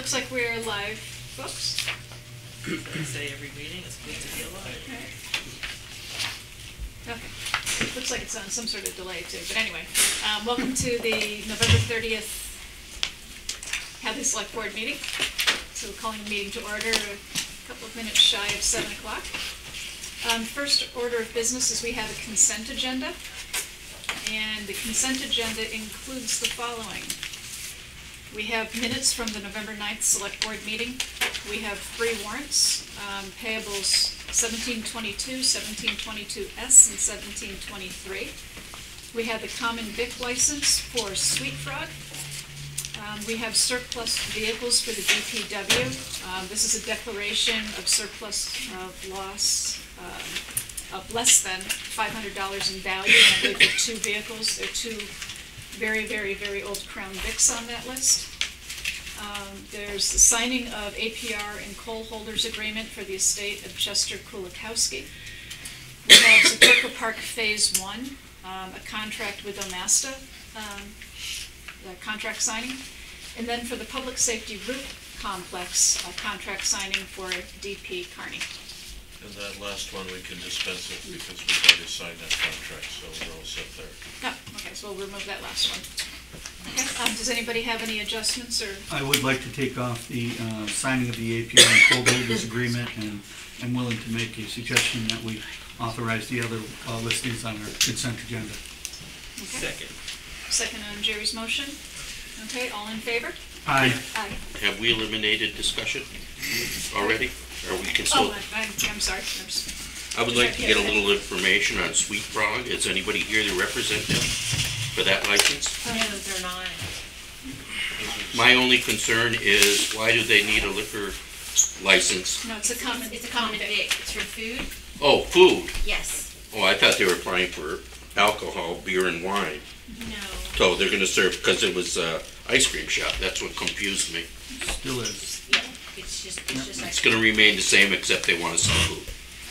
looks like we're live, folks. I say every meeting is good to be alive. Okay. Looks like it's on some sort of delay too, but anyway. Welcome to the November 30th Hadley Select Board meeting. So we're calling the meeting to order a couple of minutes shy of 7 o'clock. First order of business is we have a consent agenda. And the consent agenda includes the following. We have minutes from the November 9th Select Board meeting. We have 3 warrants, payables 1722, 1722S, and 1723. We have the common vic license for Sweet Frog. We have surplus vehicles for the DPW. This is a declaration of surplus of loss of less than $500 in value. And I believe there are 2 vehicles. There are 2 very, very, very old Crown Vics on that list. There's the signing of APR and coal holders agreement for the estate of Chester Kulikowski. We have Zaturka Park Phase 1, a contract with Omasta, the contract signing. And then for the Public Safety Route Complex, a contract signing for DP Kearney. And that last one we can dispense it because we've already signed that contract, so we're all set there. Oh, okay, so we'll remove that last one. Okay, does anybody have any adjustments or? I would like to take off the signing of the APR and coal holders agreement, and I'm willing to make a suggestion that we authorize the other listings on our consent agenda. Okay. Second on Jerry's motion. Okay, all in favor? Aye. Aye. Have we eliminated discussion already? Or we can still? Oh, I'm sorry. I would like to get a little information on Sweet Frog. Is anybody here to represent them for that license? No, they're not. My only concern is, why do they need a liquor license? No, it's a common vic. It's for food? Oh, food. Yes. Oh, I thought they were applying for alcohol, beer and wine. No. So they're gonna serve, because it was ice cream shop. That's what confused me. Still is. Yeah. It's just It's gonna remain the same, except they wanna sell food.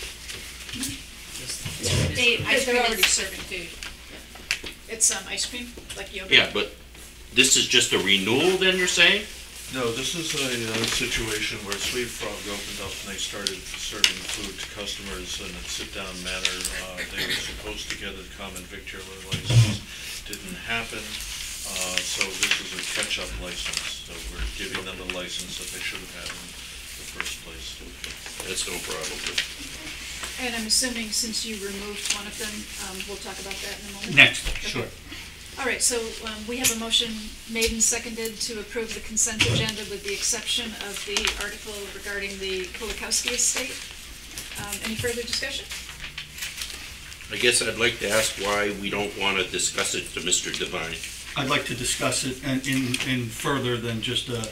They're already serving food. Yeah. It's ice cream, like yogurt. Yeah, but this is just a renewal then, you're saying? No, this is a situation where Sweet Frog opened up and they started serving food to customers in a sit-down manner. They were supposed to get a common victular license. Didn't happen. So this is a catch-up license. So we're giving them the license that they should have had in the first place. That's no problem. And I'm assuming since you removed one of them, we'll talk about that in a moment. Next, Okay. sure. All right, so we have a motion made and seconded to approve the consent agenda with the exception of the article regarding the Kulikowski estate. Any further discussion? I guess I'd like to ask why we don't want to discuss it to Mr. Devine. I'd like to discuss it in further than just a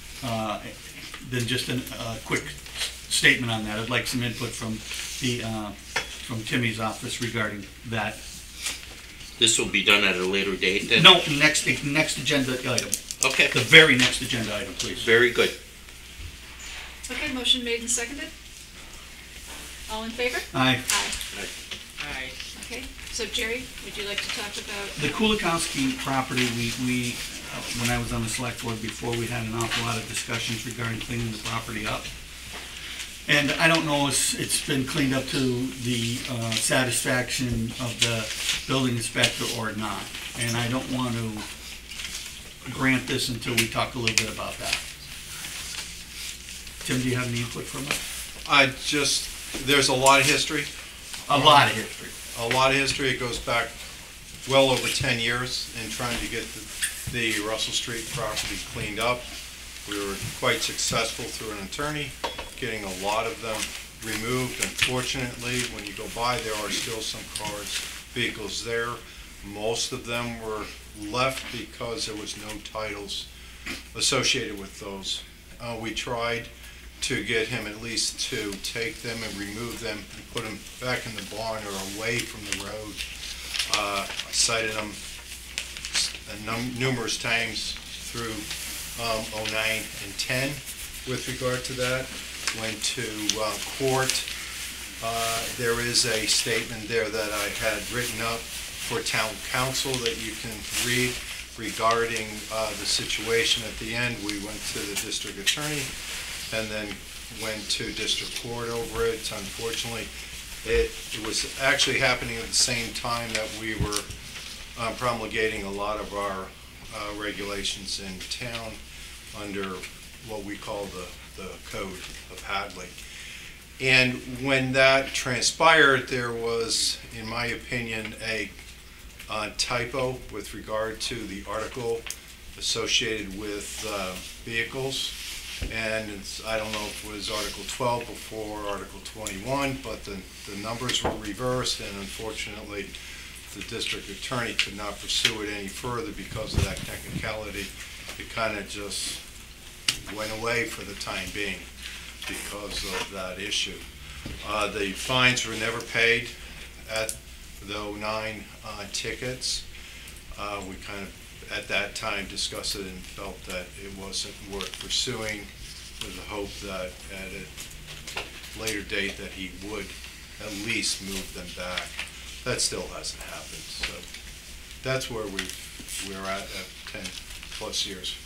quick statement on that. I'd like some input from Timmy's office regarding that. This will be done at a later date then? No, next agenda item. Okay, The very next agenda item, please. very good. Okay, motion made and seconded. All in favor? Aye. Aye. Alright. Okay, so Jerry, would you like to talk about? The Kulikowski property, we when I was on the select board before, we had an awful lot of discussions regarding cleaning the property up. And I don't know if it's been cleaned up to the satisfaction of the building inspector or not. And I don't want to grant this until we talk a little bit about that. Tim, do you have any input from it? There's a lot of history. A lot of history. A lot of history. It goes back well over 10 years in trying to get the Russell Street property cleaned up. We were quite successful through an attorney, getting a lot of them removed. Unfortunately, when you go by, there are still some vehicles there. Most of them were left because there was no titles associated with those. We tried to get him at least to take them and remove them and put them back in the barn or away from the road. I cited them numerous times through 09 and 10 with regard to that. Went to court. There is a statement there that I had written up for town council that you can read. regarding the situation. At the end, we went to the district attorney and then went to district court over it. Unfortunately, it was actually happening at the same time that we were promulgating a lot of our regulations in town under what we call the Code of Hadley. And when that transpired, there was, in my opinion, a typo with regard to the article associated with vehicles. And I don't know if it was Article 12 before Article 21, but the numbers were reversed, and unfortunately, the district attorney could not pursue it any further because of that technicality. It kind of just went away for the time being because of that issue. The fines were never paid at the 09 tickets. We kind of, at that time, discussed it and felt that it wasn't worth pursuing, with the hope that at a later date that he would at least move them back. That still hasn't happened, so that's where we're at 10+ years.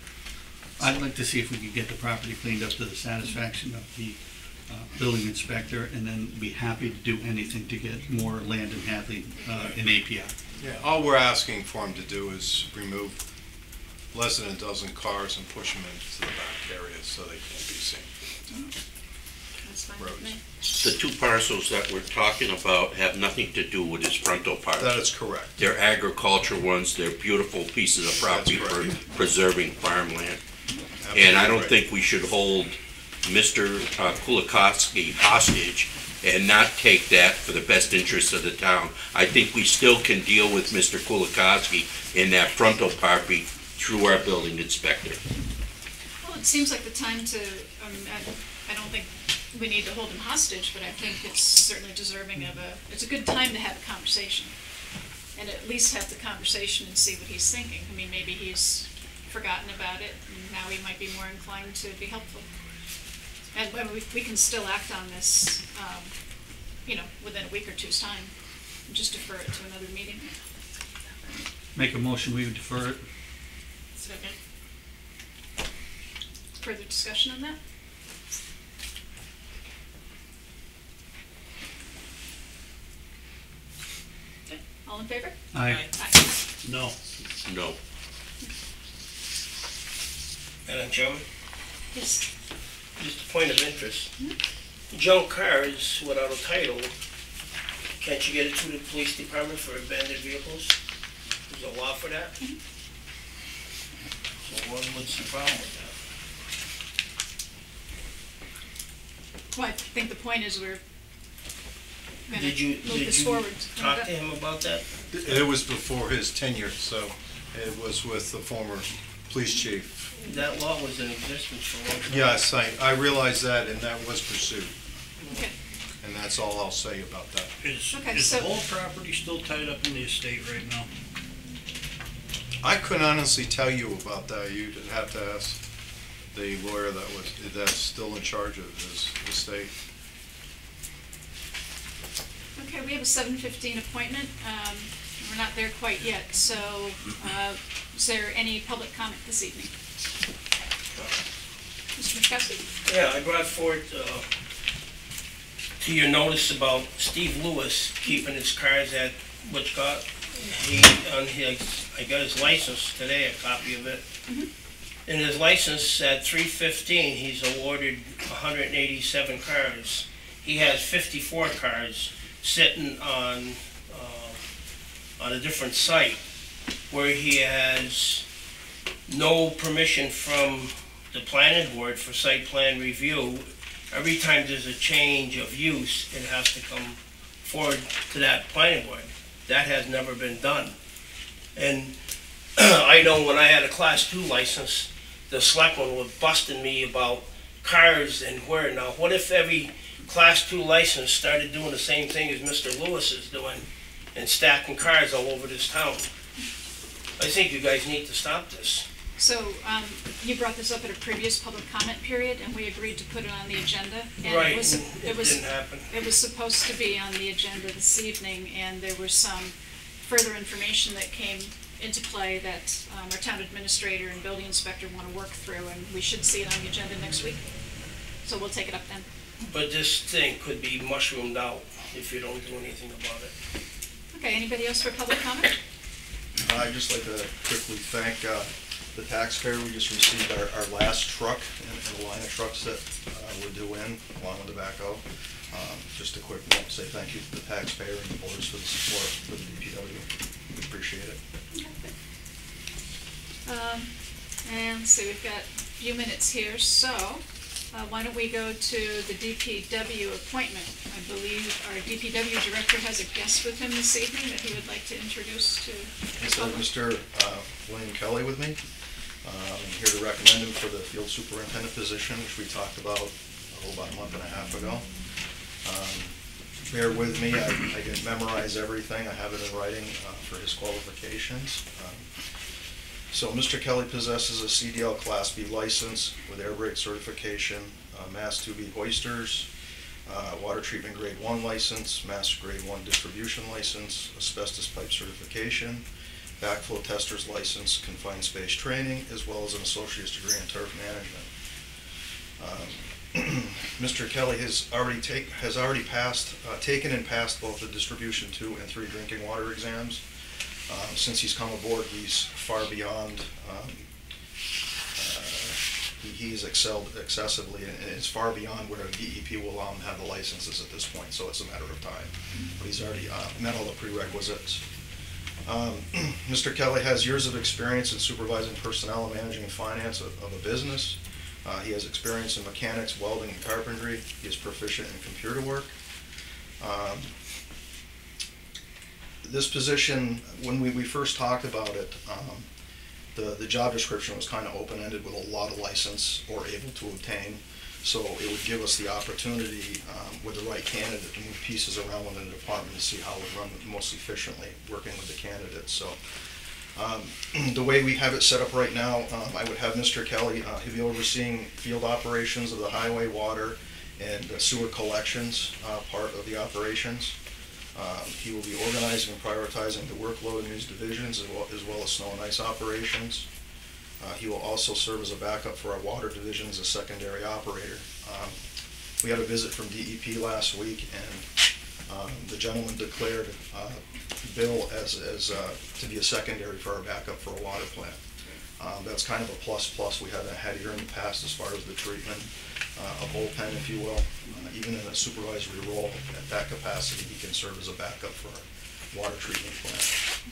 I'd like to see if we could get the property cleaned up to the satisfaction of the building inspector, and then be happy to do anything to get more land in Hadley in API. Yeah, all we're asking for him to do is remove less than a dozen cars and push them into the back area so they can't be seen. That's fine with me. The two parcels that we're talking about have nothing to do with his frontal parcel. That is correct. They're agriculture ones, they're beautiful pieces of property That's for correct. preserving farmland. And I don't Absolutely right. think we should hold Mr. Kulikowski hostage and not take that for the best interest of the town. I think we still can deal with Mr. Kulikowski in that frontal property through our building inspector. Well, it seems like the time to, I don't think we need to hold him hostage, but I think it's certainly deserving of it's a good time to have a conversation. And at least have the conversation and see what he's thinking. I mean, maybe he's forgotten about it, and now he might be more inclined to be helpful. And we can still act on this, within a week or two's time, and just defer it to another meeting. Make a motion, we would defer it. Second. Further discussion on that? Okay, all in favor? Aye. Aye. No. No. Madam Chairman, Yes. just a point of interest. Junk cars without a title, can't you get it through the police department for abandoned vehicles? There's a law for that? So what's the problem with that? Well, I think the point is we're gonna Did you move this forward. talk to him about that? It was before his tenure, so it was with the former police chief. That law was in existence for a long time. Yes, I realize that, and that was pursued, Okay, and that's all I'll say about that. Is Okay, the so- whole property still tied up in the estate right now? I couldn't honestly tell you about that. You'd have to ask the lawyer that's still in charge of his estate. okay, we have a 7:15 appointment. We're not there quite yet, so is there any public comment this evening? Mr. McCuskey? Yeah, I brought forward to your notice about Steve Lewis keeping his cars at Witchcott. I got his license today, a copy of it. In his license at 315, he's awarded 187 cars. He has 54 cars sitting on a different site where he has no permission from the planning board for site plan review. Every time there's a change of use, it has to come forward to that planning board. That has never been done. And I know when I had a Class 2 license, the selectmen were busting me about cars and where. Now, what if every Class 2 license started doing the same thing as Mr. Lewis is doing and stacking cars all over this town? I think you guys need to stop this. So, you brought this up at a previous public comment period, and we agreed to put it on the agenda. And Right, it was, and it didn't happen. it was supposed to be on the agenda this evening, and there was some further information that came into play that our town administrator and building inspector want to work through, and we should see it on the agenda next week. So we'll take it up then. But this thing could be mushroomed out if you don't do anything about it. Okay, anybody else for public comment? I'd just like to quickly thank the taxpayer. We just received our last truck and a line of trucks that were due in, along with the backhoe. Just a quick note, say thank you to the taxpayer and the boards for the support for the DPW. We appreciate it. And so we've got a few minutes here, so why don't we go to the DPW appointment? I believe our DPW director has a guest with him this evening that he would like to introduce to the So public. Mr. William Kelly with me. I'm here to recommend him for the field superintendent position, which we talked about about a month and a half ago. Bear with me, I didn't memorize everything. I have it in writing for his qualifications. So Mr. Kelly possesses a CDL Class B license with air brake certification, Mass 2B hoisters, water treatment grade 1 license, Mass grade 1 distribution license, asbestos pipe certification, backflow tester's license, confined space training, as well as an associate's degree in turf management. Mr. Kelly has already taken and passed both the distribution 2 and 3 drinking water exams. Since he's come aboard, he's far beyond, he's excelled excessively and is far beyond where DEP will allow him to have the licenses at this point, so it's a matter of time. But he's already met all the prerequisites. Mr. Kelly has years of experience in supervising personnel and managing finance of a business. He has experience in mechanics, welding, and carpentry. He is proficient in computer work. This position, when we first talked about it, the job description was kind of open-ended with a lot of license or able to obtain. So it would give us the opportunity with the right candidate to move pieces around within the department to see how it would run most efficiently working with the candidates. So the way we have it set up right now, I would have Mr. Kelly, he'll be overseeing field operations of the highway, water, and sewer collections part of the operations. He will be organizing and prioritizing the workload in these divisions as well as snow and ice operations. He will also serve as a backup for our water division as a secondary operator. We had a visit from DEP last week, and the gentleman declared Bill as to be a secondary for our backup for a water plant. That's kind of a plus we haven't had here in the past as far as the treatment, a bullpen, if you will. Even in a supervisory role at that capacity, he can serve as a backup for our water treatment plant.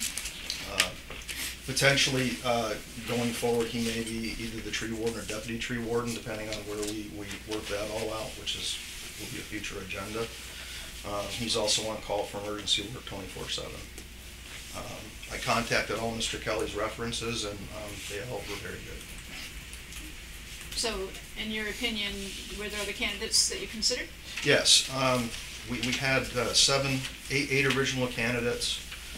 Potentially, going forward, he may be either the tree warden or deputy tree warden, depending on where we work that all out, which will be a future agenda. He's also on call for emergency work 24/7. I contacted all Mr. Kelly's references, and they all were very good. So, in your opinion, were there other candidates that you considered? Yes, we had 8 original candidates.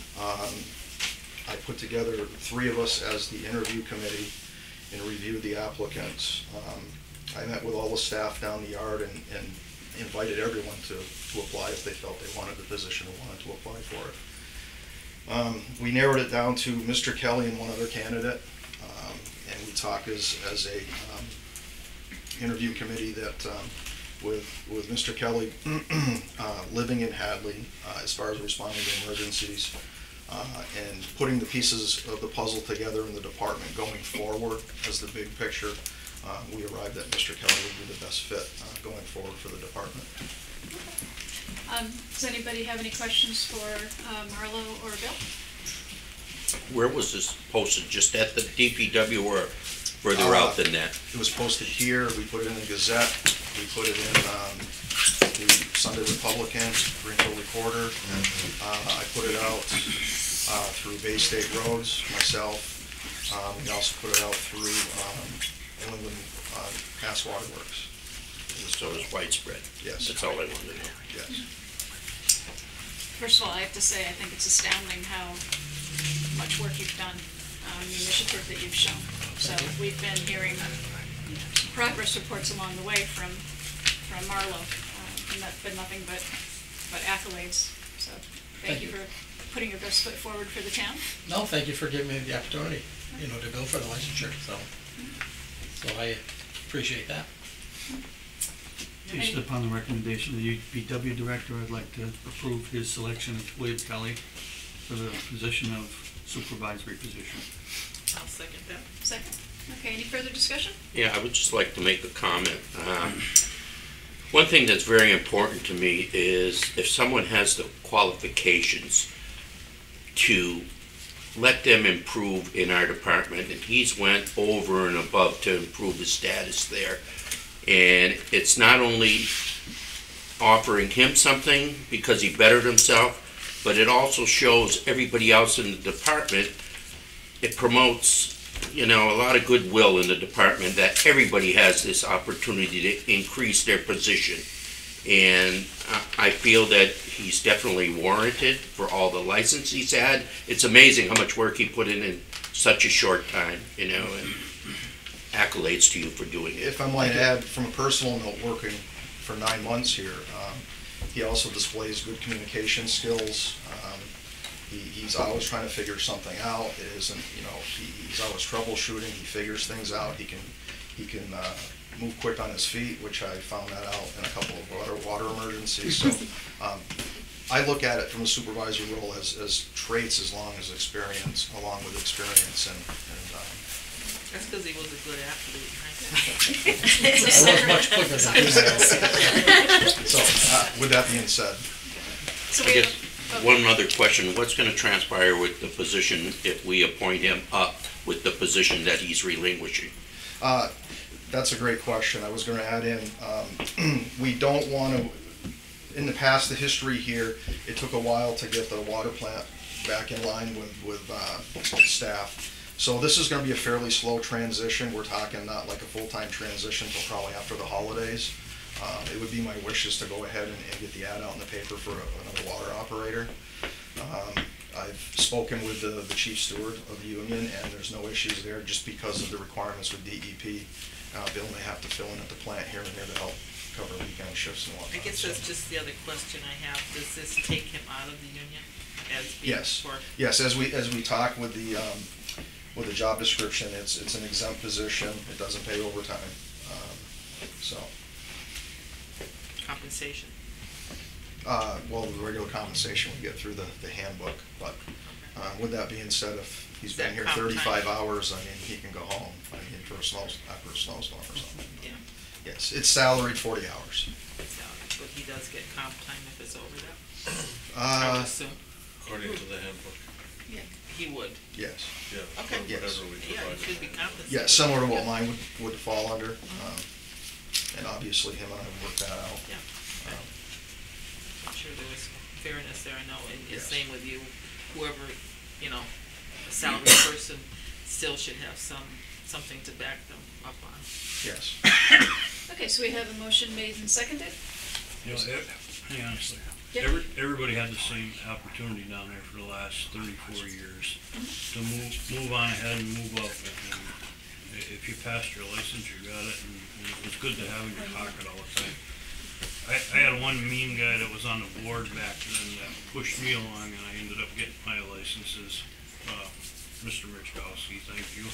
I put together 3 of us as the interview committee and reviewed the applicants. I met with all the staff down the yard and invited everyone to apply if they felt they wanted the position or wanted to apply for it. We narrowed it down to Mr. Kelly and one other candidate, and we talked as a interview committee that with Mr. Kelly living in Hadley as far as responding to emergencies and putting the pieces of the puzzle together in the department going forward as the big picture, we arrived at Mr. Kelly would be the best fit going forward for the department. Does anybody have any questions for Marlo or Bill? Where was this posted? Just at the DPW or further out than that? It was posted here, we put it in the Gazette, we put it in the Sunday Republican, Greenville Recorder. I put it out through Bay State Roads, myself. We also put it out through New England Mass Water Works. So it was widespread? Yes. That's all I wanted to know. Yes. First of all, I have to say, I think it's astounding how much work you've done, the initiative that you've shown. So we've been hearing progress reports along the way from Marlo, and that's been nothing but accolades. So thank you for putting your best foot forward for the town. No, thank you for giving me the opportunity, to go for the licensure, so I appreciate that. Based upon the recommendation of the UPW director, I'd like to approve his selection of William Kelly for the position of supervisory position. I'll second that. Second. Okay, any further discussion? Yeah, I would just like to make a comment. One thing that's very important to me is if someone has the qualifications to let them improve in our department, and he's went over and above to improve his status there. And it's not only offering him something because he bettered himself, but it also shows everybody else in the department. It promotes, a lot of goodwill in the department that everybody has this opportunity to increase their position. And I feel that he's definitely warranted for all the license he's had. It's amazing how much work he put in such a short time, and accolades to you for doing it. If I might add, from a personal note, working for 9 months here, he also displays good communication skills. He's always trying to figure something out. It isn't, he's always troubleshooting. He figures things out. He can move quick on his feet, which I found that out in a couple of water emergencies. So I look at it from a supervisory role as traits along with experience, and That's because he was a good athlete, I was much quicker than you. so with that being said, So I we guess have, one other question, what's going to transpire with the position if we appoint him up with the position that he's relinquishing? that's a great question. I was going to add in, we don't want to, in the past, the history here, it took a while to get the water plant back in line with staff. So this is going to be a fairly slow transition. We're talking not like a full-time transition until probably after the holidays. It would be my wishes to go ahead and get the ad out in the paper for another water operator. I've spoken with the chief steward of the union, and there's no issues there just because of the requirements with DEP. Bill may have to fill in at the plant here and there to help cover weekend shifts and whatnot. I guess that's just the other question I have. Does this take him out of the union as being Yes. for? Yes, as we talk with the job description, it's an exempt position. It doesn't pay overtime. So, Compensation. well, the regular compensation we get through the handbook, but with that being said, if he's been here That comp 35 time. hours, he can go home. For a after a snowstorm or something. Yeah. Yes, it's salaried 40 hours. So, but he does get comp time if it's over that. I would assume According to the handbook, he would. Yes. yeah. Okay. for whatever we Yeah, provide. he should be compensated. Yeah, similar to what mine would fall under. And obviously him and I worked that out. Yeah. Um, I'm sure there was fairness there. I know, and Yes. same with you. Whoever, a salaried person still should have something to back them up on. Yes. okay, so we have a motion made and seconded. Hang on a second. Yep. Everybody had the same opportunity down there for the last 34 years to move on ahead and move up. And if you passed your license, you got it, and it was good to have in your pocket all the time. I had one mean guy that was on the board back then that pushed me along, and I ended up getting my licenses. Mr. Michkowski, thank you.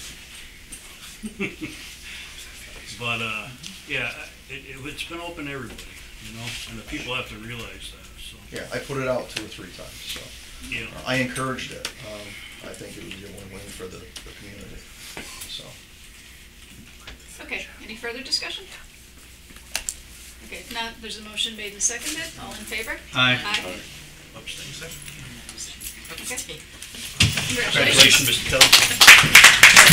But, yeah, it's been open to everybody, and the people have to realize that, so. Yeah, I put it out 2 or 3 times, so. Yeah. I encouraged it. I think it would be a win-win for the community, so. Okay, any further discussion? Okay, if not, there's a motion made and seconded. All in favor? Aye. Aye. Abstain, second. Okay. Congratulations, Mr. Kelly.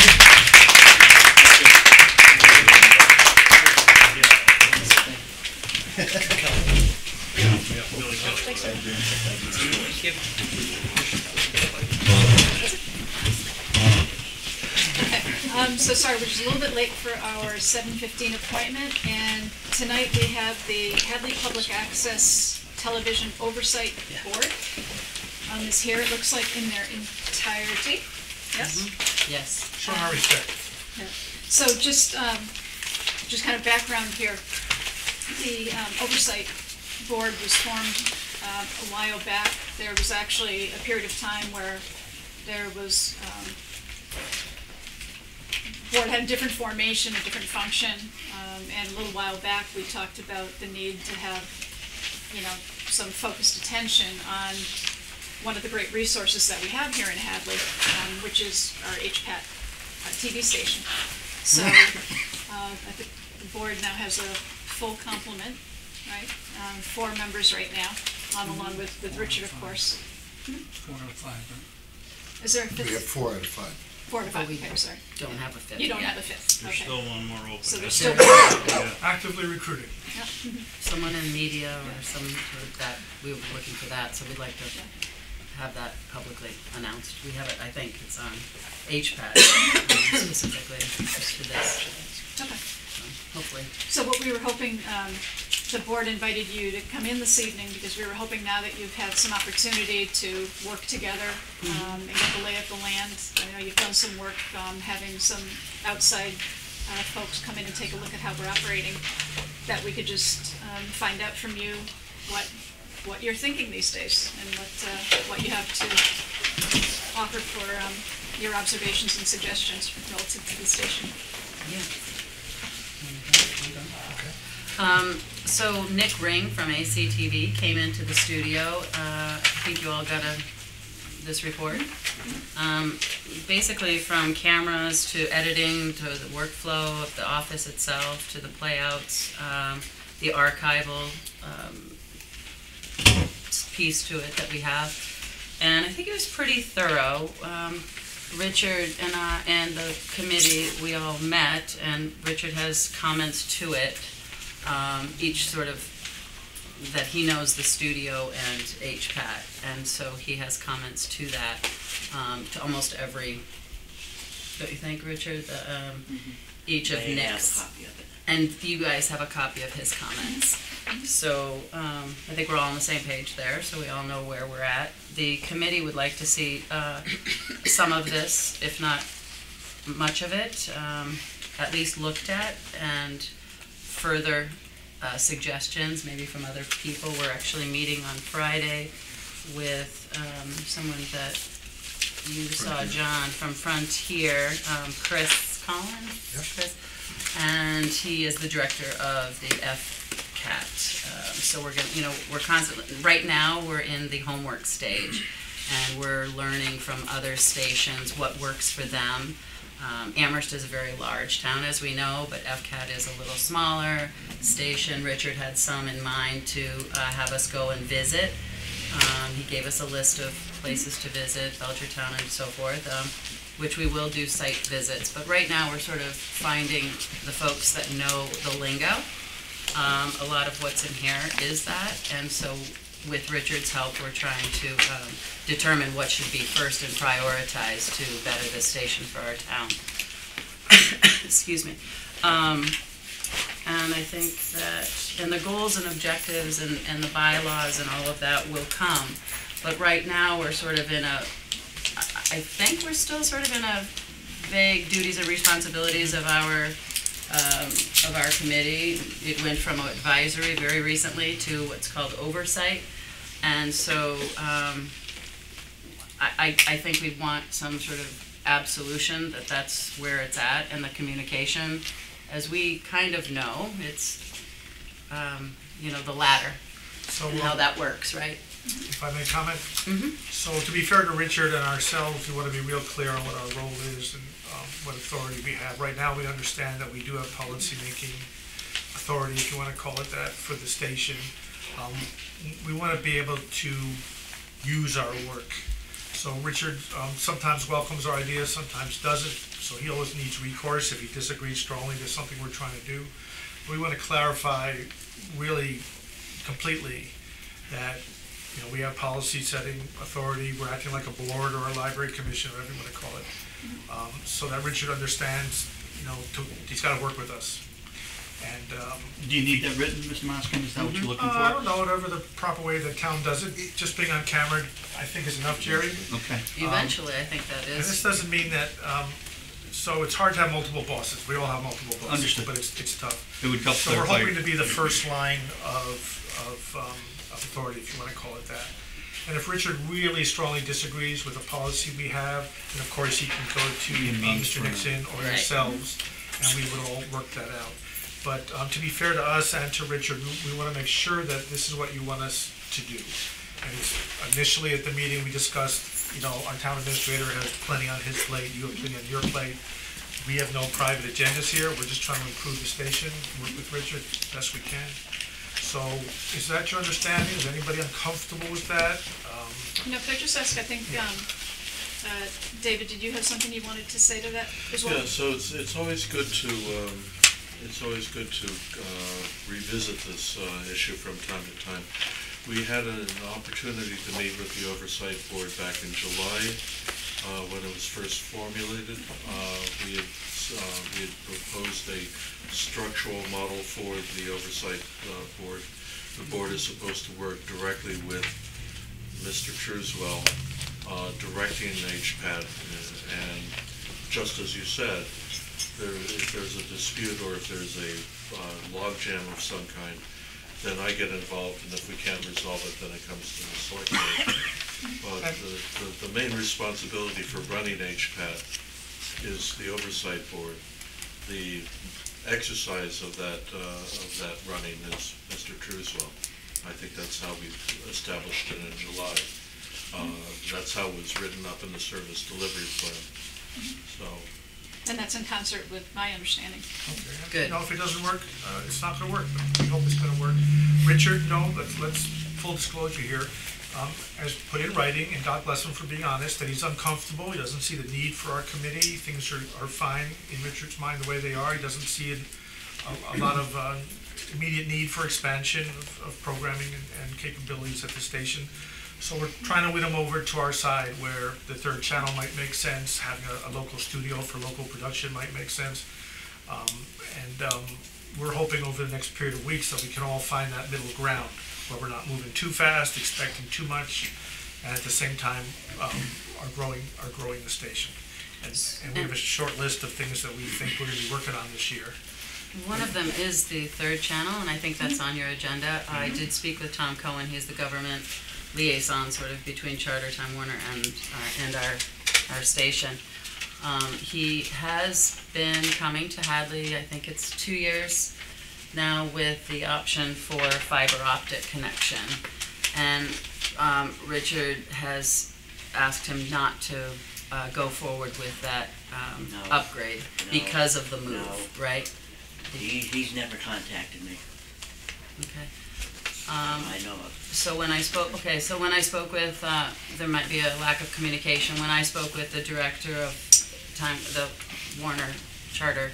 Thank you. Okay, so sorry, we're just a little bit late for our 7:15 appointment, and tonight we have the Hadley Public Access Television Oversight Board. Is here, it looks like, in their entirety. Yes? Yes. Show our respect. So just kind of background here. The Oversight Board was formed a while back, there was actually a period of time where there was, board had a different formation, a different function, and a little while back, we talked about the need to have, some focused attention on one of the great resources that we have here in Hadley, which is our HPAT TV station. So I think the board now has a full complement, right? 4 members right now, along with Richard, of course. 4 out of 5, right? Is there a fifth? We have 4 out of 5. 4 out of 5, okay, I'm sorry. Don't have a fifth. You don't yet. have a fifth, There's okay. still one more open. So there's isn't still there? one. Yeah. Actively recruiting. Yep. Someone in media or some sort of that, we were looking for that, so we'd like to have that publicly announced. We have it, I think it's on HPAT specifically just for this, Okay. so hopefully. So what we were hoping, the board invited you to come in this evening because we were hoping now that you've had some opportunity to work together and get the lay of the land. I know you've done some work having some outside folks come in and take a look at how we're operating, that we could just find out from you what you're thinking these days and what you have to offer for your observations and suggestions relative to the station. So Nick Ring from ACTV came into the studio. I think you all got this report. Basically from cameras to editing to the workflow of the office itself to the playouts, the archival piece to it that we have. And I think it was pretty thorough. Richard and the committee, we all met, and Richard has comments to it, each sort of, that he knows the studio and HPAT, and so he has comments to that, to almost every, don't you think, Richard? Each of Nick's. And you guys have a copy of his comments. So I think we're all on the same page there, so we all know where we're at. The committee would like to see some of this, if not much of it, at least looked at, and further suggestions, maybe from other people. We're actually meeting on Friday with someone that you saw, John, from Frontier, Chris Collins. Yep. Chris, and he is the director of the FCAT. So we're going, we're constantly, right now we're in the homework stage, and we're learning from other stations what works for them. Amherst is a very large town, as we know, but FCAT is a little smaller station. Richard had some in mind to have us go and visit. He gave us a list of places to visit, Belchertown and so forth, which we will do site visits. But right now we're sort of finding the folks that know the lingo. A lot of what's in here is that, and so with Richard's help, we're trying to determine what should be first and prioritize to better the station for our town. Excuse me. And I think that, and the goals and objectives and the bylaws and all of that will come. But right now, we're sort of in a, I think we're still sort of in a vague duties and responsibilities of our committee. It went from advisory very recently to what's called oversight. And so I think we want some sort of absolution that that's where it's at, and the communication, as we kind of know, it's, the latter, So and how that works, right? if I may comment, Mm-hmm. so to be fair to Richard and ourselves, we want to be real clear on what our role is and what authority we have. Right now, we understand that we do have policy-making authority, if you want to call it that, for the station. We want to be able to use our work. So Richard sometimes welcomes our ideas, sometimes doesn't, so he always needs recourse if he disagrees strongly to something we're trying to do. We want to clarify really completely that we have policy setting authority, we're acting like a board or a library commission, whatever you want to call it, so that Richard understands, he's got to work with us. And Do you need that written, Mr. Moskin? Is that what you're looking I for? don't know, whatever the proper way the town does it, just being on camera, I think is enough, Jerry. Okay. Eventually, I think that And this is. doesn't mean that, So it's hard to have multiple bosses. We all have multiple bosses. Understood. But it's tough. It would help So we're clarify. hoping to be the first line of authority, if you want to call it that. And if Richard really strongly disagrees with the policy we have, then of course he can go to Mr. Nixon or Right. yourselves, and we would all work that out. But to be fair to us and to Richard, we want to make sure that this is what you want us to do. And initially at the meeting, we discussed, our town administrator has plenty on his plate, you have plenty on your plate. We have no private agendas here, we're just trying to improve the station, work with Richard best we can. So, is that your understanding? Is anybody uncomfortable with that? Could I just ask, I think, David, did you have something you wanted to say to that as well? Yeah, so it's always good to revisit this issue from time to time. We had an opportunity to meet with the Oversight Board back in July when it was first formulated. We had proposed a structural model for the Oversight Board. The board is supposed to work directly with Mr. Trueswell, directing HPAT, and just as you said, if there's a dispute or if there's a logjam of some kind, then I get involved, and if we can't resolve it, then it comes to the select board. But the main responsibility for running HPAT is the Oversight Board. The exercise of that running is Mr. Trueswell. I think that's how we established it in July. That's how it was written up in the service delivery plan. So. And that's in concert with my understanding. Okay. Good. If it doesn't work, it's not gonna work, but we hope it's gonna work. Richard, let's full disclosure here, as put in writing, and God bless him for being honest, that he's uncomfortable, he doesn't see the need for our committee, things are fine in Richard's mind the way they are, he doesn't see a lot of immediate need for expansion of programming and capabilities at the station. So we're trying to win him over to our side where the third channel might make sense, having a local studio for local production might make sense. We're hoping over the next period of weeks that we can all find that middle ground where we're not moving too fast, expecting too much, and at the same time are growing the station. And we have a short list of things that we think we're going to be working on this year. One of them is the third channel, and I think that's on your agenda. I did speak with Tom Cohen, he's the government liaison sort of between Charter, Time Warner, and our station. He has been coming to Hadley, I think it's 2 years now, with the option for fiber optic connection. And Richard has asked him not to go forward with that upgrade because of the move, right? He's never contacted me. Okay. I know of. So when I spoke with, there might be a lack of communication. When I spoke with the director of the Warner Charter,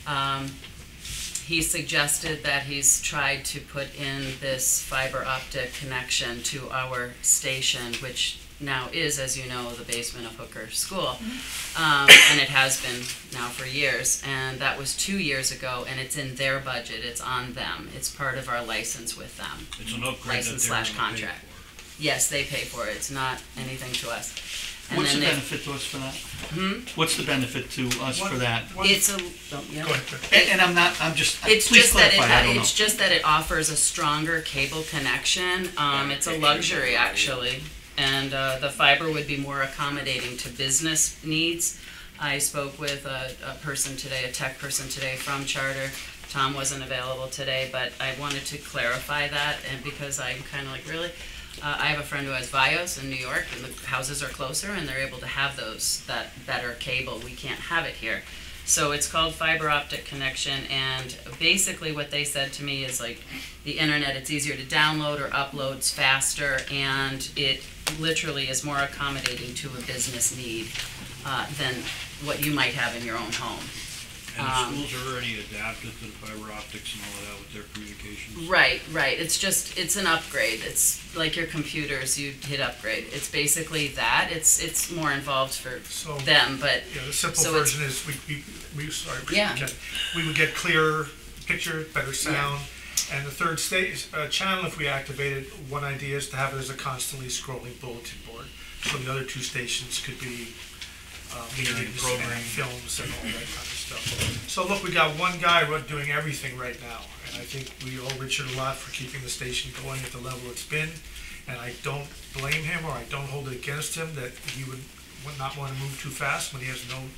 he suggested that he's tried to put in this fiber optic connection to our station, which now is, as you know, the basement of Hooker School. And it has been now for years. And that was 2 years ago, and it's in their budget. It's on them. It's part of our license with them. It's an upgrade that License they're slash gonna pay contract. for. Yes, they pay for it. It's not anything to us. And What's then the they- benefit to us for that? What's the benefit to us for that? It's a, yeah. Go ahead. And I'm just, It's please just that clarify, I don't know. it's just that it offers a stronger cable connection. It's a luxury actually, and the fiber would be more accommodating to business needs. I spoke with a person today, a tech person today from Charter. Tom wasn't available today, but I wanted to clarify that, and because I'm kind of like, really? I have a friend who has Vios in New York, and the houses are closer, and they're able to have that better cable. We can't have it here. So it's called fiber optic connection, and basically what they said to me is like the internet, it's easier to download or uploads faster, and it literally is more accommodating to a business need than what you might have in your own home. And the schools are already adapted to the fiber optics and all of that with their communications. Right. It's an upgrade. It's like your computers, you hit upgrade. It's basically that. It's more involved for them, but Yeah, the simple so it's- version is Yeah. we would get clearer picture, better sound. And the third channel, if we activated, one idea is to have it as a constantly scrolling bulletin board. So the other two stations could be meetings and programming. films and all that kind of stuff. So look, we got one guy doing everything right now, and I think we owe Richard a lot for keeping the station going at the level it's been. And I don't blame him, or I don't hold it against him that he would not want to move too fast when he has no,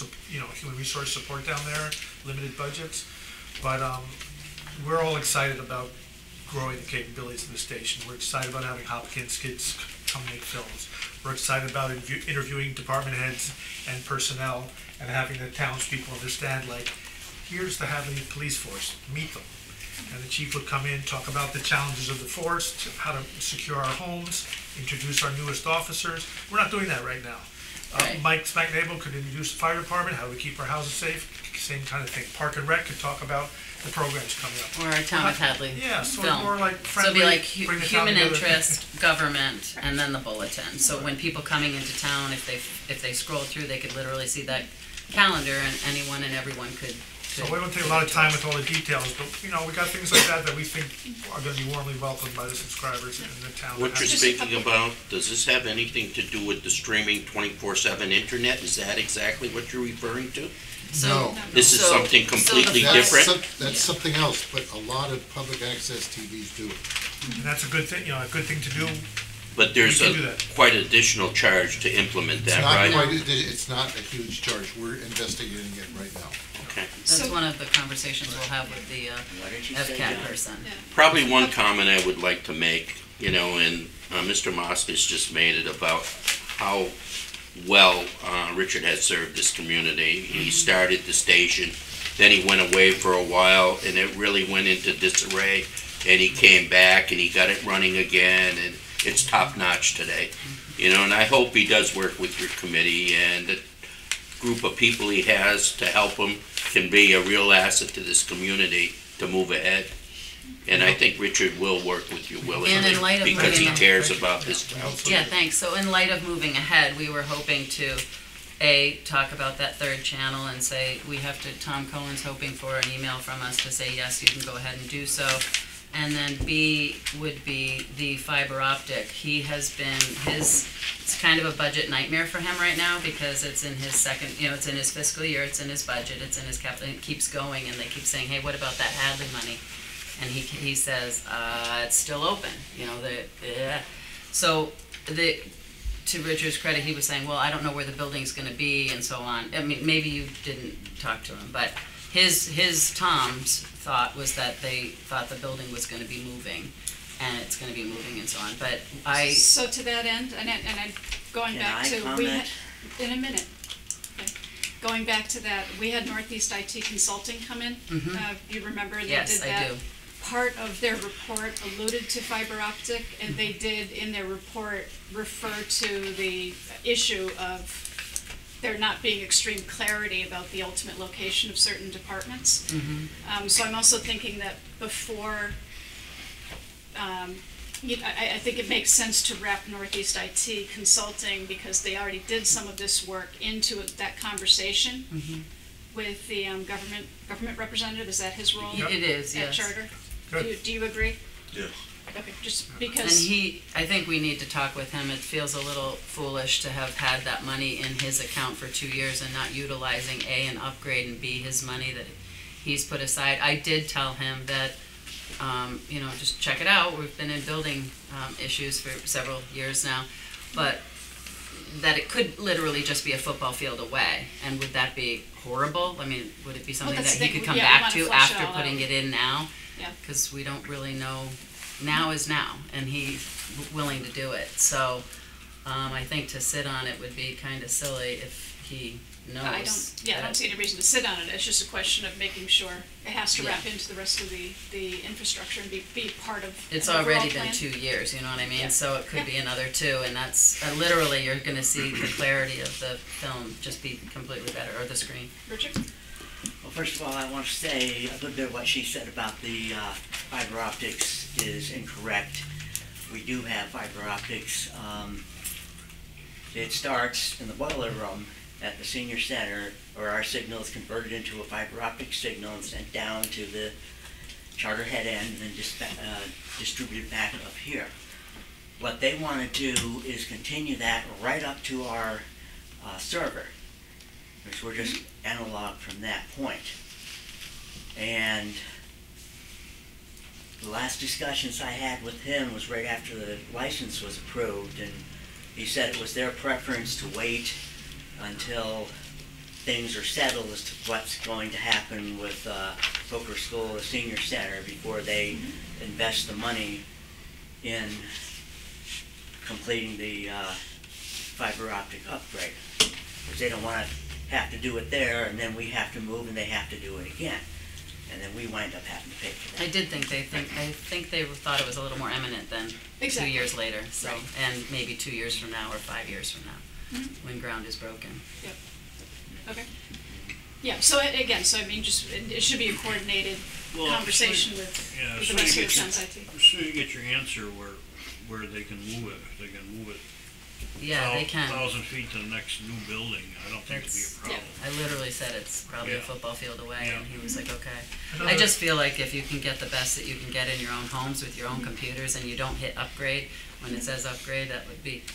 human resource support down there, limited budgets. But we're all excited about growing the capabilities of the station. We're excited about having Hopkins kids come make films. We're excited about interviewing department heads and personnel and having the townspeople understand, like, here's the Hadley Police Force, meet them. And the chief would come in, talk about the challenges of the force, how to secure our homes, introduce our newest officers. We're not doing that right now. Right. Mike Spacknable could introduce the fire department, how we keep our houses safe, same kind of thing. Park and Rec could talk about the programs coming up. Or our Town of Hadley Yeah, so film. more like So it'd be friendly, like bring the town human together. interest, government, and then the bulletin. So when people coming into town, if they scroll through, they could literally see that calendar, and anyone and everyone could. So we won't take a lot of time with all the details, but, we got things like that we think are gonna be warmly welcomed by the subscribers in the town. What you're speaking about, does this have anything to do with the streaming 24/7 internet? Is that exactly what you're referring to? So, This is so- something so the completely first- different? That's something else, but a lot of public access TVs do it. And that's a good thing, a good thing to do. But there's We can do a that. quite additional charge to implement It's that, not right? quite, it's not a huge charge. We're investigating it right now. Okay. That's So- one of the conversations we'll have with the Why didn't you say FCAT that? person. Probably one comment I would like to make, and Mr. Moskis just made it about how well Richard has served this community. He started the station, then he went away for a while, and it really went into disarray, and he came back, and he got it running again, and it's top-notch today. And I hope he does work with your committee, and the group of people he has to help him can be a real asset to this community to move ahead. And I think Richard will work with you And willingly in light of because he moving- cares about this town. Yeah, thanks. So in light of moving ahead, we were hoping to, talk about that third channel and say, Tom Cohen's hoping for an email from us to say, yes, you can go ahead and do so. And then B would be the fiber optic. He has been, it's kind of a budget nightmare for him right now because it's in his second, it's in his fiscal year, it's in his budget, it's in his capital, and it keeps going, and they keep saying, hey, what about that Hadley money? And he says, it's still open, So to Richard's credit, he was saying, well, I don't know where the building's gonna be and so on. I mean, maybe you didn't talk to him, but Tom's thought was that they thought the building was gonna be moving, and it's gonna be moving and so on, but So to that end, and I'm going Can back I to, comment? in a minute. Okay. Going back to that, we had Northeast IT Consulting come in. You remember they did that? yes, I do. Part of their report alluded to fiber optic, and they did in their report refer to the issue of there not being extreme clarity about the ultimate location of certain departments. So I'm also thinking that before, I think it makes sense to wrap Northeast IT Consulting, because they already did some of this work, into that conversation with the government representative. Is that his role? It is, At yes. Charter? Good. Do you agree? Yes. Okay, just And because, I think we need to talk with him. It feels a little foolish to have had that money in his account for 2 years and not utilizing A, an upgrade, and B, his money that he's put aside. I did tell him that, just check it out. We've been in building issues for several years now, but that it could literally just be a football field away. And would that be horrible? I mean, would it be something that that's he the could thing. come Yeah, we back wanna to flush it after all putting out. it in now? Yeah. Because we don't really know. Now is now, and he's willing to do it. So I think to sit on it would be kind of silly if he knows. I don't see any reason to sit on it. It's just a question of making sure it has to wrap into the rest of the infrastructure and be part of It's an overall already been plan. 2 years, you know what I mean? Yeah. So it could be another 2, and that's literally you're going to see the clarity of the film just be completely better, or the screen. Richard? Well, first of all, I want to say a little bit of what she said about the fiber optics is incorrect. We do have fiber optics. It starts in the boiler room at the senior center, where our signal is converted into a fiber optic signal and sent down to the Charter head end and then distributed back up here. What they want to do is continue that right up to our server. because we're just analog from that point. And the last discussions I had with him was right after the license was approved, and he said it was their preference to wait until things are settled as to what's going to happen with Hooker School, the senior center, before they invest the money in completing the fiber optic upgrade. Because they don't want to have to do it there, and then we have to move and they have to do it again. And then we wind up having to pay for that. I think they thought it was a little more imminent than 2 Exactly. years later, so, Right. and maybe 2 years from now or 5 years from now, when ground is broken. Okay. Yeah, so again, so I mean, just, it should be a coordinated Well, conversation with Yeah, the so rest you of the get Sense IT. so you get your answer where they can move it, if they can move it Yeah, they can. 1,000 feet to the next new building, I don't think it'd be a problem. I literally said it's probably a Yeah. football field away, Yeah. and he was like, okay. I Another- just feel like if you can get the best that you can get in your own homes with your own computers, and you don't hit upgrade when it says upgrade, that would be,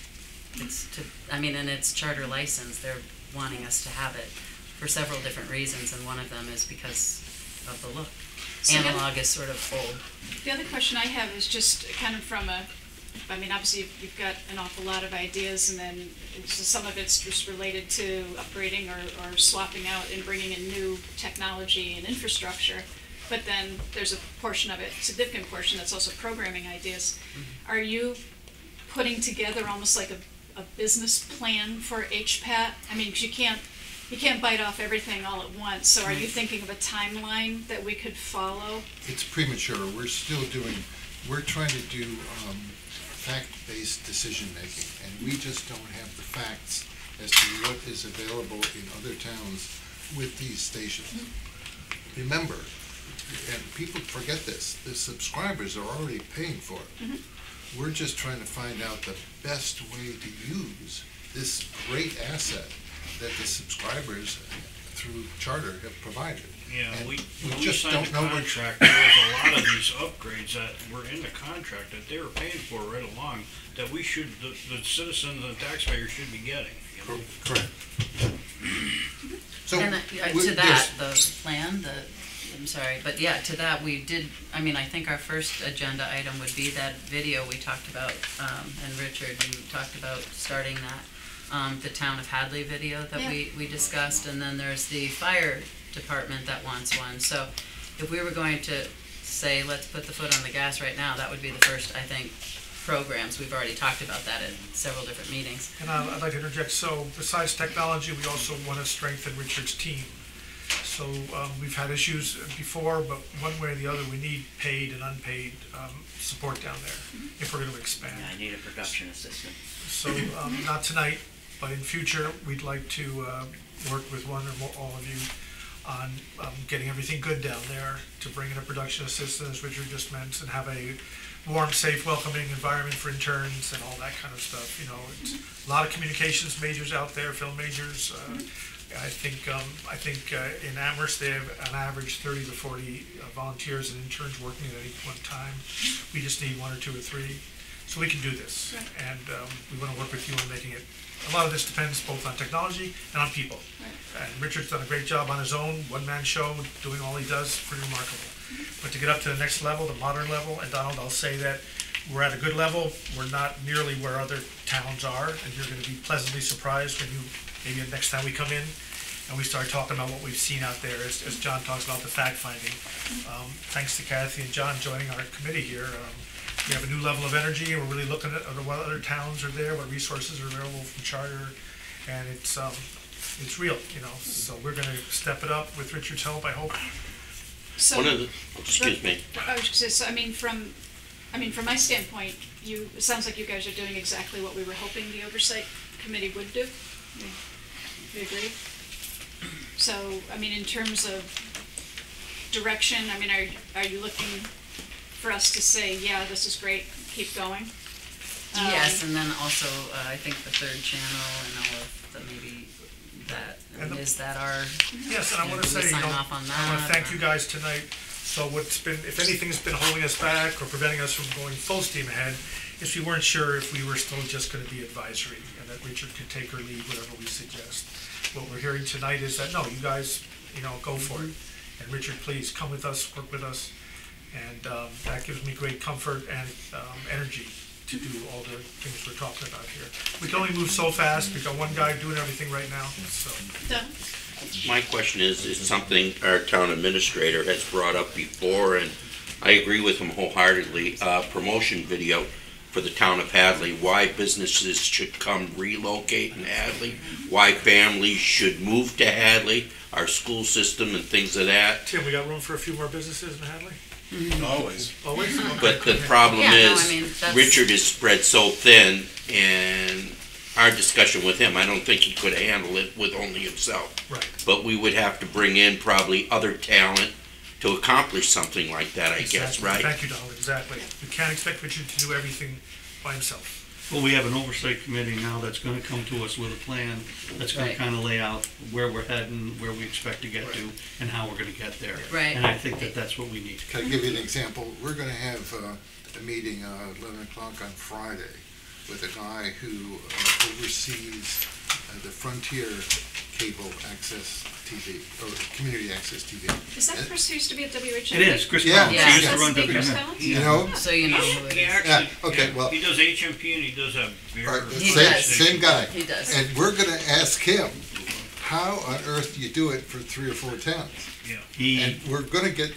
and it's charter license, they're wanting us to have it for several different reasons, and one of them is because of the look. So the other- Analog is sort of old. The other question I have is just kind of from obviously you've got an awful lot of ideas, and then some of it's just related to upgrading or swapping out and bringing in new technology and infrastructure. But then there's a portion of it, significant portion, that's also programming ideas. Are you putting together almost like a business plan for HPAT? I mean, 'cause you can't bite off everything all at once, so are you thinking of a timeline that we could follow? It's premature. We're trying to do fact-based decision-making, and we just don't have the facts as to what is available in other towns with these stations. Remember, and people forget this, the subscribers are already paying for it. We're just trying to find out the best way to use this great asset that the subscribers through Charter have provided. Yeah, And we just signed don't a know what- contract, there was a lot of these upgrades that were in the contract that they were paying for right along, that we should, the citizens and the taxpayers should be getting, you know? Correct. So, And we- to that, the plan, I'm sorry, but yeah, to that, we did, I think our first agenda item would be that video we talked about, and Richard, you talked about starting that, the Town of Hadley video that we discussed, and then there's the fire department that wants one. So if we were going to say, let's put the foot on the gas right now, that would be the first, I think, programs. We've already talked about that in several different meetings. And I'd like to interject, so besides technology, we also want to strengthen Richard's team. So we've had issues before, but one way or the other, we need paid and unpaid support down there if we're going to expand. I need a production assistant. So not tonight, but in future, we'd like to work with one or more, all of you on getting everything good down there, to bring in a production assistant, as Richard just mentioned, and have a warm, safe, welcoming environment for interns and all that kind of stuff. You know, it's a lot of communications majors out there, film majors. I think in Amherst, they have an average 30 to 40 volunteers and interns working at any one time. We just need 1 or 2 or 3. So we can do this. Right. And we want to work with you on making it. A lot of this depends both on technology and on people. Right. And Richard's done a great job on his own, one-man show, doing all he does, pretty remarkable. But to get up to the next level, the modern level, and Donald, I'll say that we're at a good level. We're not nearly where other towns are, and you're going to be pleasantly surprised when maybe the next time we come in and we start talking about what we've seen out there, as John talks about the fact-finding. Thanks to Kathy and John joining our committee here. We have a new level of energy, and we're really looking at what other towns are there, what resources are available from Charter, and it's real, you know. So we're going to step it up with Richard's help, I hope. So, Excuse me. I was just gonna say, so from my standpoint, it sounds like you guys are doing exactly what we were hoping the oversight committee would do. You agree? So, in terms of direction, are you looking for us to say, yeah, this is great, keep going? Yes, and then also, I think the third channel and all of the, maybe that, is that our, Yes, and I want to do we say, sign off on I want that, to thank or- you guys tonight. So if anything's been holding us back or preventing us from going full steam ahead, is we weren't sure if we were still just going to be advisory, and that Richard could take or lead whatever we suggest. what we're hearing tonight is that, no, you guys, go for it. And Richard, please come with us, work with us, and that gives me great comfort and energy to do all the things we're talking about here. We can only move so fast. We've got one guy doing everything right now, so. Done. My question is something our town administrator has brought up before, and I agree with him wholeheartedly, promotion video for the town of Hadley, why businesses should come relocate in Hadley, why families should move to Hadley, our school system and things of that. Tim, we got room for a few more businesses in Hadley? Always. Always? Okay. But the problem Yeah, no, is, I mean, that's- Richard is spread so thin, and our discussion with him, I don't think he could handle it with only himself. Right. But we would have to bring in probably other talent to accomplish something like that, I guess, Exactly. right? Thank you, Donald, exactly. We can't expect Richard to do everything by himself. Well, we have an oversight committee now that's gonna come to us with a plan that's gonna Right. kinda lay out where we're heading, where we expect to get to, and how we're gonna get there. Right. And I think that that's what we need. Can I give you an example? We're gonna have a meeting, 11 o'clock on Friday, with a guy who oversees the Frontier Cable Access TV, or Community Access TV. Is that Chris who used to be at WHA? It is, Chris Yeah. Collins, Yeah. he used to That's run the Chris WM. Collins? You know? So you know who it He is. actually, okay, well- he does HMP and he does have beer. Right, He same, does. same guy. He does. And we're gonna ask him, how on earth do you do it for 3 or 4 towns? He, And we're gonna get,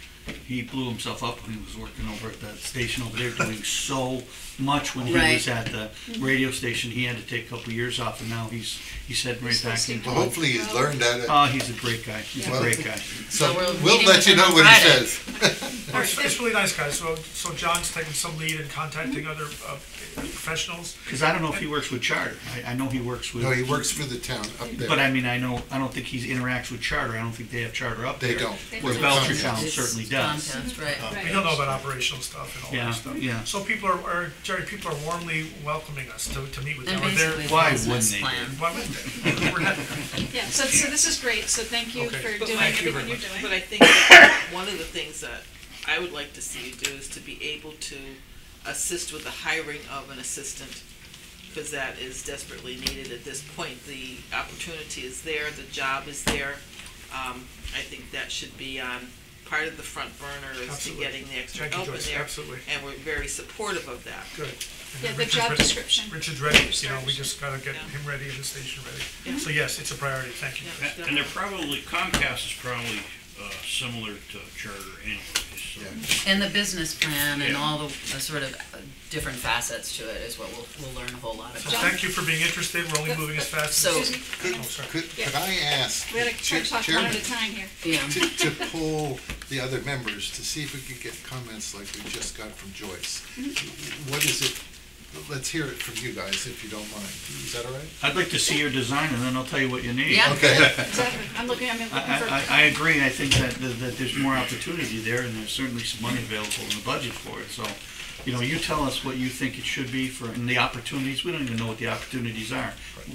he blew himself up when he was working over at that station over there, doing so much when he Right. was at the radio station. He had to take a couple years off, and now he's heading right back into well, it. hopefully he's learned at it. Oh, he's a great guy, he's a Well, great guy. So we're we'll meeting let with you him know on what he Friday. says. All right, It's really nice, guys. So John's taking some lead in contacting other professionals. Because I don't know if he works with Charter. I know he works with. No, he works for the town up there. But I mean, I don't think he interacts with Charter. I don't think they have Charter up there. They don't. Where They don't. Belchertown It's certainly does. Comcast, right. Right. We don't know about operational stuff and all Yeah, that stuff. yeah. So people are, Jerry, people are warmly welcoming us to meet with them. And Are there- basically, Why the business wouldn't they? plan. Why wouldn't they? We're heading there. Yeah, so this is great, so thank you Okay. for But doing thank you everything you're very doing. But I think that one of the things that I would like to see you do is to be able to assist with the hiring of an assistant, because that is desperately needed at this point. The opportunity is there, the job is there. I think that should be on part of the front burner as to Absolutely. getting the extra Thank you, help in Joyce, there. absolutely. And we're very supportive of that. Good. Yeah, the Richard's job ready. description. Richard's ready, For we just starters. gotta get Yeah. him ready and the station ready. Yeah. So yes, it's a priority, thank you. Yeah. And they're probably, Comcast is probably similar to Charter anyways, so. And the business plan and Yeah. all the sort of different facets to it is what we'll learn a whole lot So about. thank you for being interested, we're only moving as fast as. So- Susan, Oh, sorry. Could I ask we gotta try to talk one at a time here. Yeah. to poll the other members to see if we could get comments like we just got from Joyce? What is it, let's hear it from you guys if you don't mind. Is that all right? I'd like to see your design, and then I'll tell you what you need. Yeah. Okay. Exactly, I'm looking for. I agree. I think that there's more opportunity there, and there's certainly some money available in the budget for it. So, you tell us what you think it should be for, and the opportunities. We don't even know what the opportunities are.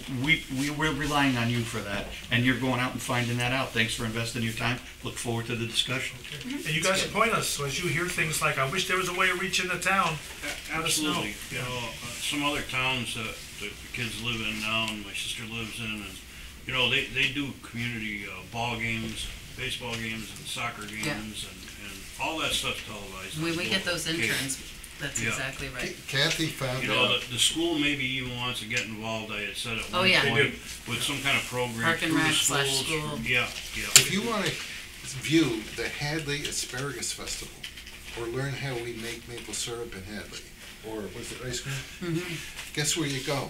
We're relying on you for that, and you're going out and finding that out. Thanks for investing your time. Look forward to the discussion. And you guys appoint us, so as you hear things like, I wish there was a way of reaching the town, let us know. Absolutely, some other towns that the kids live in now and my sister lives in, and, they do community, ball games, baseball games and soccer games and all that stuff televised. When we get those Okay. interns, that's Yeah. exactly right. Kathy found You know, out, the school maybe even wants to get involved, I had said at Oh, one yeah. They point, with some kind of program Park and through the Rec / schools. school. Yeah. if you want to view the Hadley Asparagus Festival, or learn how we make maple syrup in Hadley, or was it ice cream? Guess where you go?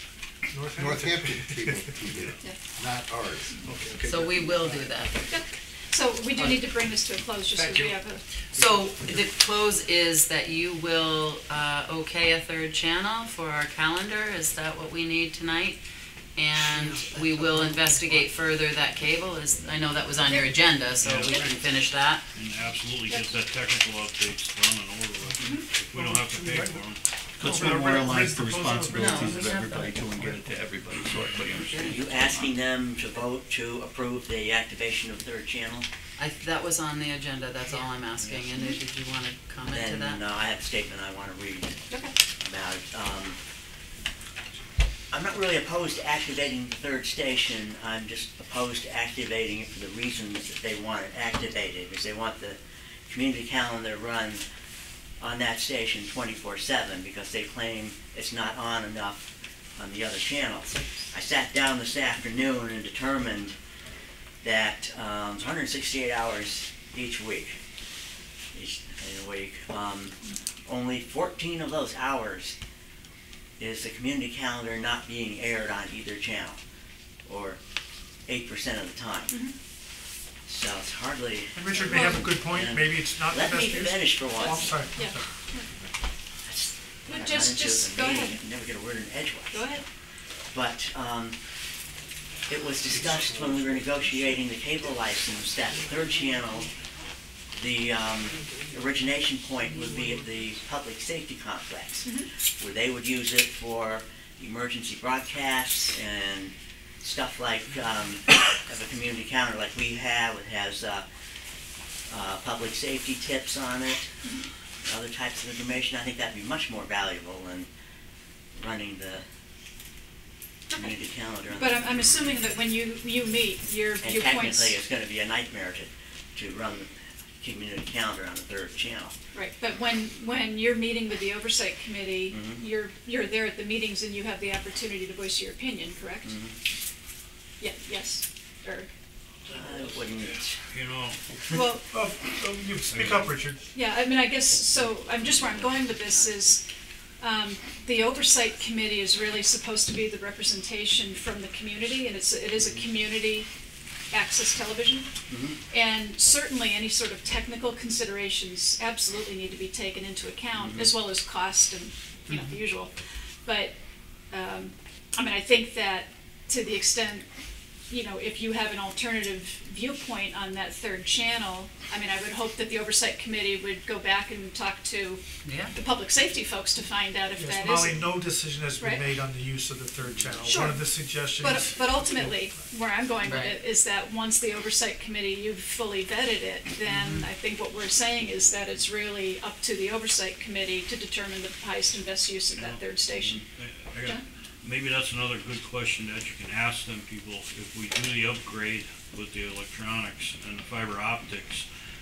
Northampton people TV, not ours. So we will do that. So we do need to bring this to a close, just so we have a. So the close is that you will okay a third channel for our calendar, is that what we need tonight? And we will investigate further that cable, I know that was on your agenda, so we can finish that. And absolutely get that technical updates done and over with. We don't have to pay for them. Let's Well, memorialize the proposal- responsibilities No, of we have everybody too, and get it to everybody, so everybody Are understands. you asking them to vote to approve the activation of third channel? That was on the agenda, that's all I'm asking, and did you want to comment to Then that? I have a statement I want to read Okay. about it. I'm not really opposed to activating the third station. I'm just opposed to activating it for the reasons that they want it activated, is they want the community calendar run on that station 24/7 because they claim it's not on enough on the other channels. I sat down this afternoon and determined that 168 hours each week. Only 14 of those hours is the community calendar not being aired on either channel, or 8% of the time. So it's hardly. And Richard may have a good point, and maybe it's not the best use. Let me finish for Oh, I'm once. sorry. Yeah. When I Just- run into just a go meeting, ahead. I never get a word in edgewise. Go ahead. But it was discussed when we were negotiating the cable license that the third channel, the origination point would be at the public safety complex, where they would use it for emergency broadcasts and stuff like have a community calendar like we have. It has public safety tips on it, other types of information. I think that'd be much more valuable than running the community calendar. But I'm assuming that when you meet, your And points. technically, it's going to be a nightmare to run the community calendar on the third channel. Right, but when you're meeting with the oversight committee, Mhm. you're there at the meetings and you have the opportunity to voice your opinion, correct? Yeah, yes, or, I wouldn't. You know, well, You speak up, Richard. yeah, I mean, I guess, so, just where I'm going with this is, the oversight committee is really supposed to be the representation from the community, and it is a community access television. And certainly any sort of technical considerations absolutely need to be taken into account, as well as cost and, the usual. But, I mean, I think that to the extent, if you have an alternative viewpoint on that third channel, I mean, I would hope that the oversight committee would go back and talk to Yeah. the public safety folks to find out if Yes, that Molly, is. no decision has been Right. made on the use of the third channel. Sure. One of the suggestions. But ultimately, where I'm going with Right. it is that once the oversight committee, you've fully vetted it, then I think what we're saying is that it's really up to the oversight committee to determine the highest and best use of that third station. I got, John? maybe that's another good question that you can ask them people, if we do the upgrade with the electronics and the fiber optics,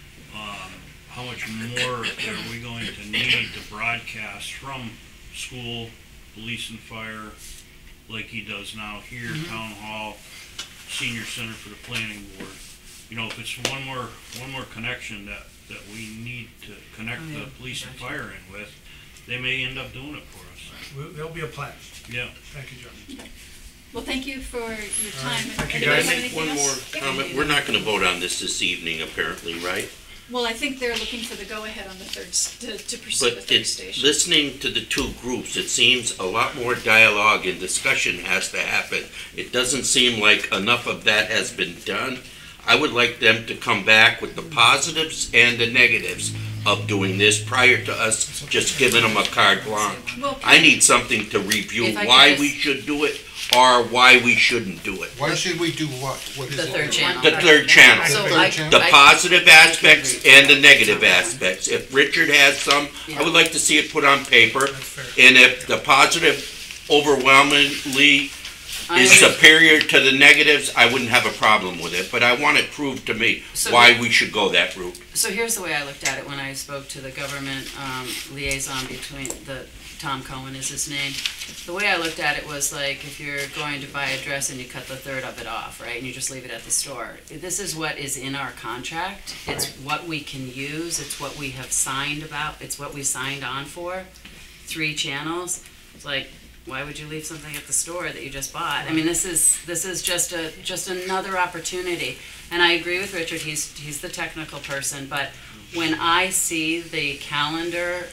how much more are we going to need to broadcast from school, police and fire, like he does now here, town hall, senior center for the planning board? If it's one more connection that we need to connect Oh, yeah. the police and fire in with, they may end up doing it for us. There'll be a plan. Yeah. Thank you, John. Well, thank you for your time. Thank you, Anybody guys. have Make anything one more else? Yeah. comment. We're not gonna vote on this evening, apparently, right? Well, I think they're looking for the go-ahead on the third, to pursue the But third it's, station. listening to the two groups, it seems a lot more dialogue and discussion has to happen. It doesn't seem like enough of that has been done. I would like them to come back with the positives and the negatives of doing this prior to us just giving them a carte blanche. Well, I need something to review If I could why just- we should do it or why we shouldn't do it. Why should we do what? What is The it? third channel. The third channel. So Third I- channel? The I- positive aspects and the negative aspects. If Richard has some, I would like to see it put on paper. That's fair. And if the positive overwhelmingly I is agree. superior to the negatives, I wouldn't have a problem with it. But I want it proved to me So why the- we should go that route. So here's the way I looked at it when I spoke to the government liaison between Tom Cohen is his name. The way I looked at it was like, if you're going to buy a dress and you cut the third of it off, right, and you just leave it at the store. This is what is in our contract. It's what we can use. It's what we have signed about. It's what we signed on for. 3 channels. It's like, why would you leave something at the store that you just bought? I mean, this is just another opportunity. And I agree with Richard. He's the technical person, but when I see the calendar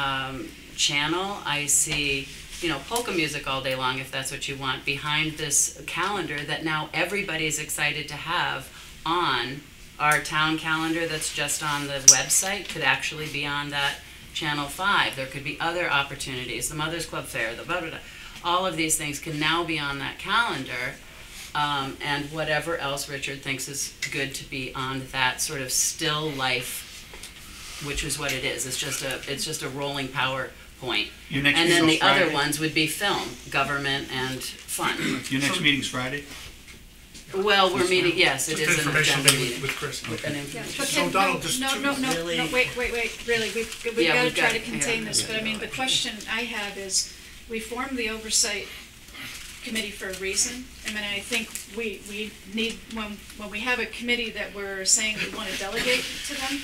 channel, I see polka music all day long, if that's what you want, behind this calendar that now everybody's excited to have on our town calendar that's just on the website could actually be on that Channel 5. There could be other opportunities, the Mothers Club Fair, all of these things can now be on that calendar, and whatever else Richard thinks is good to be on that sort of still life, which is what it is. It's just a rolling PowerPoint point. Your next And then the meeting's other Friday? ones would be film, government and fun. Your next meeting's Friday? Well, we're meeting, yes, it Just is an informational agenda meeting meeting. with Chris. An Yeah, information. but So can, Donald, no, just no, two- no, no, Really? no, wait, really, we've Yeah, gotta we've try got- to contain yeah. this, but I mean, the question I have is, we formed the oversight committee for a reason. I mean, I think we need, when we have a committee that we're saying we wanna delegate to them,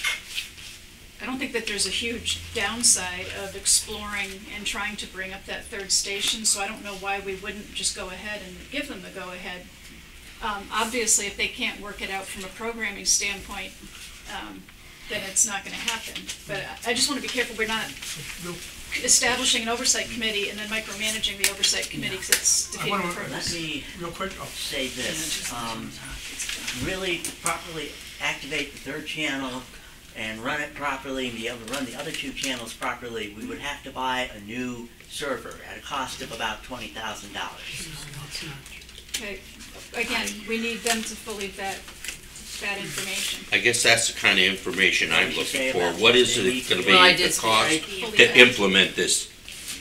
I don't think that there's a huge downside of exploring and trying to bring up that third station, so I don't know why we wouldn't just go ahead and give them the go-ahead. Obviously, if they can't work it out from a programming standpoint, then it's not gonna happen. But I just wanna be careful, we're not establishing an oversight committee and then micromanaging the oversight committee, because it's defeating the wanna- purpose. Let me Real quick, oh, say this, really properly activate the third channel and run it properly and be able to run the other two channels properly, we would have to buy a new server at a cost of about $20,000. Okay, again, we need them to fully vet that information. I guess that's the kind of information I'm What did you looking say for. about What is they it need gonna to- be, Well, I the did say- cost Fully to vet. implement this?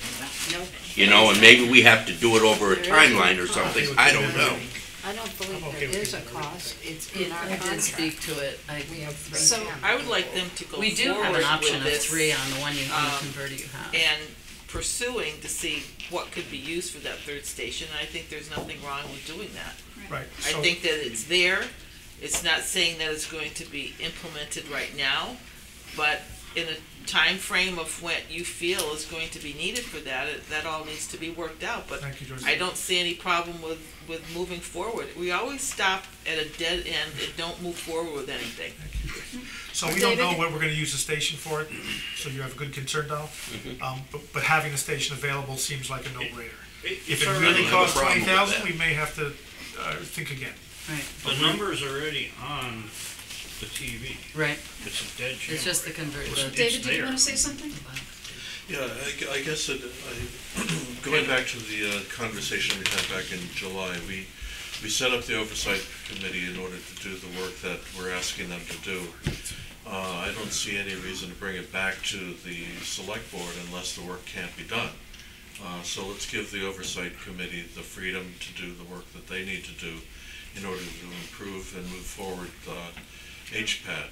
You know, and maybe we have to do it over a timeline or something, I don't know. I don't believe I'm okay there with is a it. cost, it's in our I did contract. speak to it. We have three So- cameras. I would like them to go We do have forward an option with of this 3 on the one you, on the um, converter you have. and pursuing to see what could be used for that third station, and I think there's nothing wrong with doing that. right. I So- think that it's there, it's not saying that it's going to be implemented right now, but in a time frame of what you feel is going to be needed for that, that all needs to be worked out, but Thank you, Joyce. I don't see any problem with moving forward. We always stop at a dead end and don't move forward with anything. So we don't know David? what we're gonna use the station for it, so you have a good concern, Donald. Mm-hmm. But having a station available seems like a no-brainer. If It's it already- really I don't have a costs problem with 20,000, that. we may have to, think again. Right, The number's already on the TV. right. It's a dead channel. It's just the converter. David, did you there. wanna say something? Yeah, I guess going back to the conversation we had back in July, we set up the oversight committee in order to do the work that we're asking them to do. I don't see any reason to bring it back to the select board unless the work can't be done. So let's give the oversight committee the freedom to do the work that they need to do in order to improve and move forward HPAT.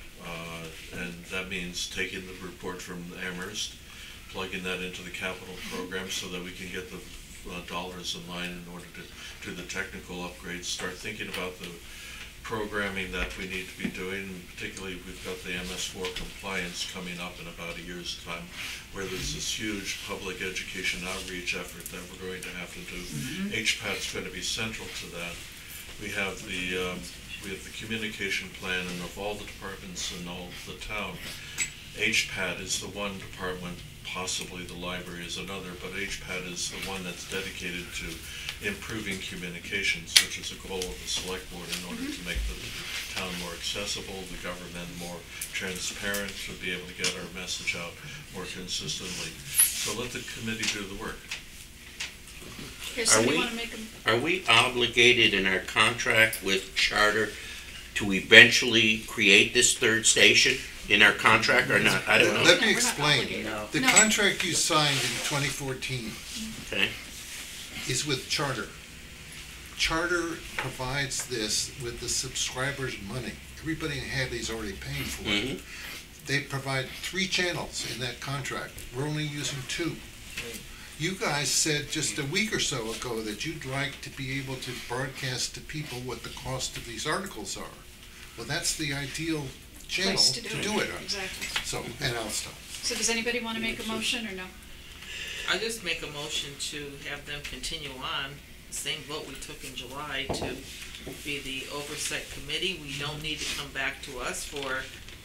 And that means taking the report from Amherst, plugging that into the capital program so that we can get the dollars in line in order to do the technical upgrades, start thinking about the programming that we need to be doing. Particularly, we've got the MS4 compliance coming up in about a year's time, where there's this huge public education outreach effort that we're going to have to do. HPAT's going to be central to that. We have the communication plan, and of all the departments in all the town, HPAT is the one department, possibly the library is another, but HPAT is the one that's dedicated to improving communications, which is a goal of the select board in order to make the town more accessible, the government more transparent, to be able to get our message out more consistently. So let the committee do the work. Here, somebody we- wanna make a, Are we obligated in our contract with Charter to eventually create this third station in our contract or not? I don't know. Let me we're not explain. obligated. No. The No. contract you signed in 2014 Okay. is with Charter. Charter provides this with the subscribers' money. Everybody in Hadley's already paying for it. Mhm. They provide 3 channels in that contract. We're only using 2. You guys said just a week or so ago that you'd like to be able to broadcast to people what the cost of these articles are. Well, that's the ideal channel place to to do it on. exactly. So, and I'll stop. So does anybody wanna make a motion or no? I just make a motion to have them continue on, the same vote we took in July, to be the oversight committee. We don't need to come back to us for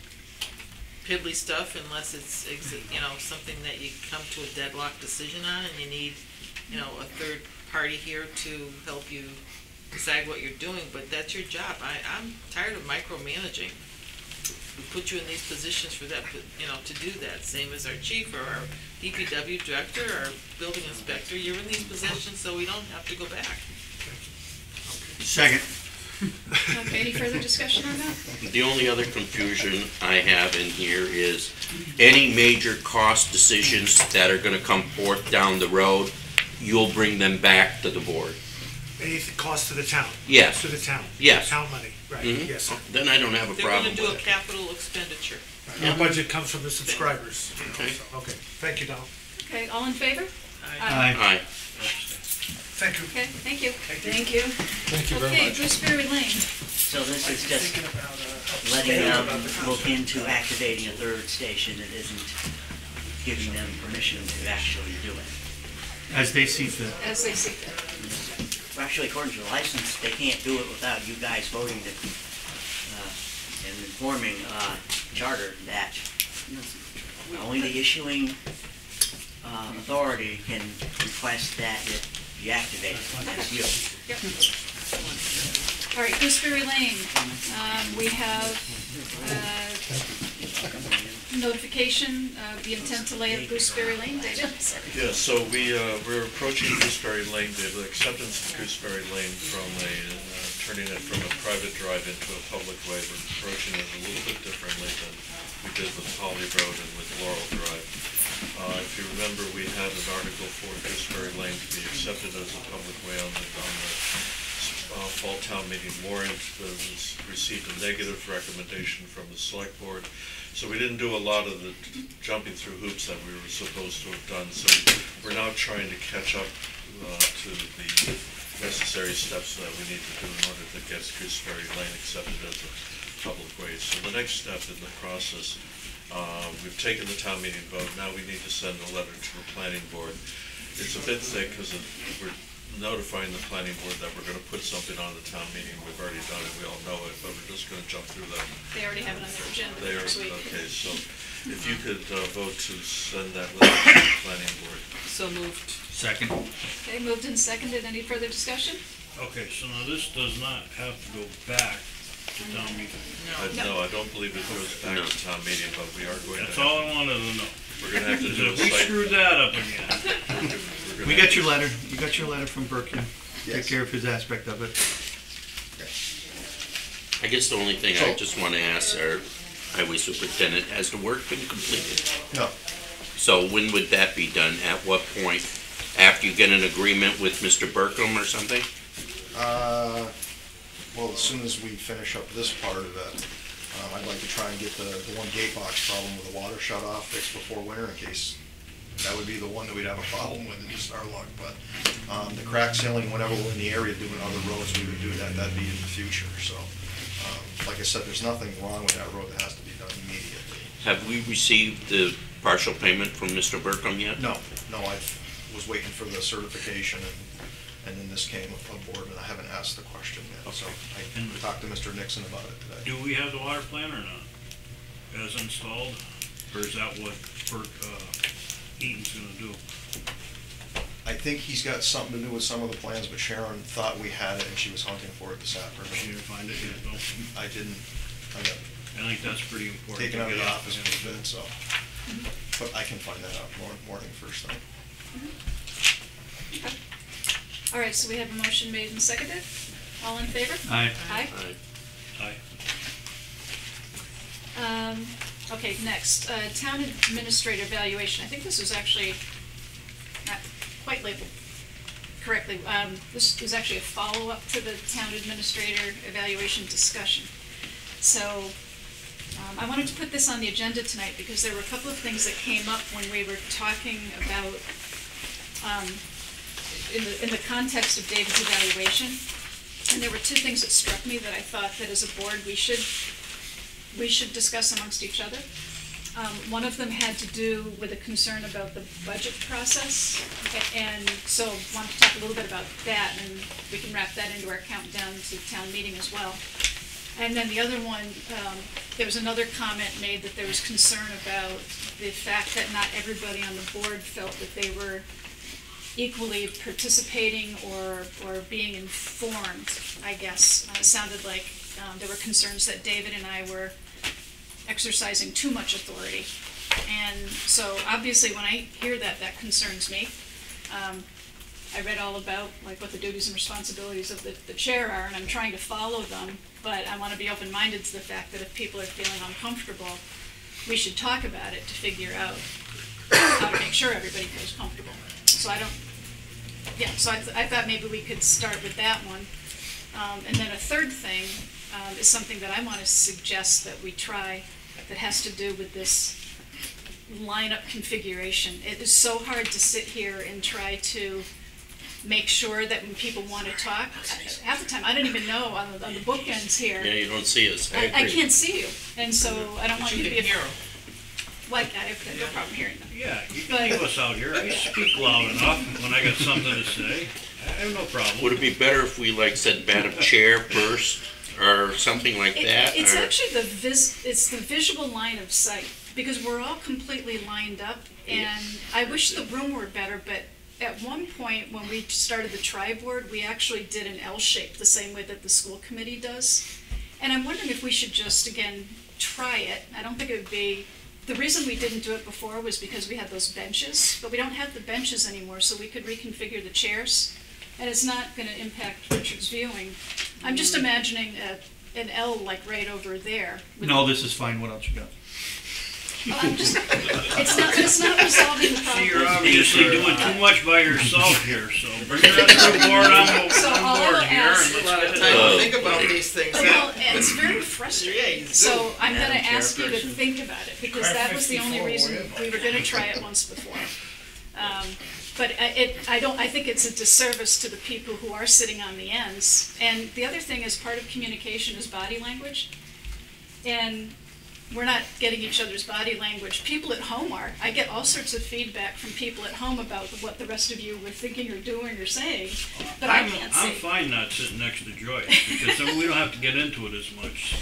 piddly stuff unless it's, something that you come to a deadlock decision on and you need, a third party here to help you decide what you're doing, but that's your job. I'm tired of micromanaging. We put you in these positions for that, to do that, same as our chief or our DPW director, our building inspector. You're in these positions so we don't have to go back. Second. Okay, any further discussion on that? The only other confusion I have in here is any major cost decisions that are gonna come forth down the road, you'll bring them back to the board. Anything cost to the town? Yes. To the town? Yes. Town money, right, Mhm. yes. sir. Then I don't have a They're problem gonna do a with it. capital expenditure. Our budget comes from the subscribers. Okay. Okay, thank you, Donald. Okay, all in favor? Aye. Aye. Thank you. Okay, thank you. Thank you. Thank you very Okay, much. Gooseberry Lane. So this is just letting them look into activating a third station. It isn't giving them permission to actually do it. As they see fit. As they see fit. Well, actually, according to the license, they can't do it without you guys voting to, and informing, charter that only the issuing, authority can request that it be activated. That's you. Yep. All right, Gooseberry Lane, we have notification of the intent to lay out Gooseberry Lane, David? Yeah, so we're approaching Gooseberry Lane, the acceptance of Gooseberry Lane from turning it from a private drive into a public way. We're approaching it a little bit differently than we did with Holly Road and with Laurel Drive. If you remember, we had an article for Gooseberry Lane to be accepted as a public way on the fall town meeting warrant. Was received a negative recommendation from the select board. So we didn't do a lot of the jumping through hoops that we were supposed to have done. So we're now trying to catch up to the necessary steps that we need to do in order to get Gooseberry Lane accepted as a public way. So the next step in the process, we've taken the town meeting vote. Now we need to send a letter to the planning board. It's a bit thick because we're notifying the planning board that we're going to put something on the town meeting. We've already done it, we all know it, but we're just going to jump through that. They already have it on their agenda They are, next week. okay, so if you could vote to send that letter to the planning board. So moved. Second. Okay, moved and seconded, any further discussion? Okay, so now this does not have to go back to town meeting. No, I don't believe it goes back No. to town meeting, but we are going to. That's all I wanted to know. We're going to have to do a Because if we site. screwed that up again, We got your letter. You got your letter from Berkey. Take Yes. care of his aspect of it. I guess the only thing I just want to ask our highway superintendent, has the work been completed? No. So when would that be done? At what point? After you get an agreement with Mr. Burkham or something? Well, as soon as we finish up this part of it, I'd like to try and get the one gate box problem with the water shut off fixed before winter in case that would be the one that we'd have a problem with in East Starlock. But the crack sealing, whenever we're in the area doing other roads, we would do that. That'd be in the future. So, like I said, there's nothing wrong with that road that has to be done immediately. Have we received the partial payment from Mr. Burkham yet? No, I was waiting for the certification and then this came on board and I haven't asked the question yet. So I talked to Mr. Nixon about it today. do we have the water plan or not? As installed, or is that what Eaton's gonna do? I think he's got something to do with some of the plans, but Sharon thought we had it and she was hunting for it this She afternoon. didn't find it yet, no? I didn't, I got I think that's pretty important. taken to out of get the office for a bit, so. But I can find that out morning first thing. All right, so we have a motion made and seconded. All in favor? Aye. Aye. Aye. Okay, next, town administrator evaluation. I think this was actually not quite labeled correctly. This was actually a follow-up to the town administrator evaluation discussion. So, I wanted to put this on the agenda tonight because there were a couple of things that came up when we were talking about, in the context of David's evaluation. And there were two things that struck me that I thought that as a board we should discuss amongst each other. One of them had to do with a concern about the budget process, and so I wanted to talk a little bit about that, and we can wrap that into our countdown to town meeting as well. And then the other one, there was another comment made that there was concern about the fact that not everybody on the board felt that they were equally participating or being informed, I guess. It sounded like there were concerns that David and I were exercising too much authority. And so obviously when I hear that, that concerns me. I read all about like what the duties and responsibilities of the chair are, and I'm trying to follow them, but I want to be open-minded to the fact that if people are feeling uncomfortable, we should talk about it to figure out how to make sure everybody feels comfortable. So I thought maybe we could start with that one. And then a third thing is something that I want to suggest that we try that has to do with this lineup configuration. It is so hard to sit here and try to make sure that when people want to talk, half the time I don't even know on the bookends here. Yeah, you don't see us. I agree. can't see you, and so I don't want you to be hear like I have no problem hearing them. Yeah, you can leave us out here. I speak loud enough when I got something to say. I have no problem. Would it be better if we like said Madam Chair first or something like that? It's or- actually it's the visual line of sight, because we're all completely lined up, and I wish the room were better, but at one point when we started the tri-board, we actually did an L shape the same way that the school committee does. And I'm wondering if we should just, again, try it. I don't think it would be, the reason we didn't do it before was because we had those benches, but we don't have the benches anymore, so we could reconfigure the chairs, and it's not gonna impact Richard's viewing. I'm just imagining an L like right over there. No, this is fine, what else you got? It's not resolving the See, problem. you're obviously doing too much by yourself here, so bring the rest of the board on So all I will board here. ask- And a lot let's of get it time done. to think about these things. Well, it's very frustrating. Yeah, So I'm gonna Madam ask you to Chairperson. think about it, because that was the only reason we were gonna try it once before. But I think it's a disservice to the people who are sitting on the ends. And the other thing is, part of communication is body language. And we're not getting each other's body language. People at home are. I get all sorts of feedback from people at home about what the rest of you were thinking or doing or saying, but I can't I'm see. fine not sitting next to Joyce, because then we don't have to get into it as much.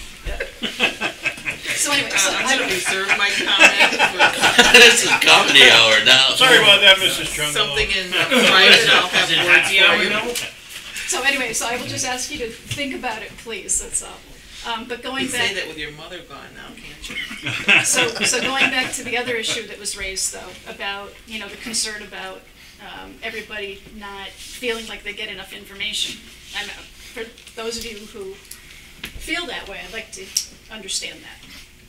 So anyway, so I'm I gonna don't, reserve my comment This is comedy hour now. Sorry about that, Mrs. for Trumbull. something in private. I'll have words for you. so anyway, so I will just ask you to think about it, please, that's all. But going You say back, that with your mother gone now, can't you? so going back to the other issue that was raised though, about, the concern about everybody not feeling like they get enough information. For those of you who feel that way, I'd like to understand that.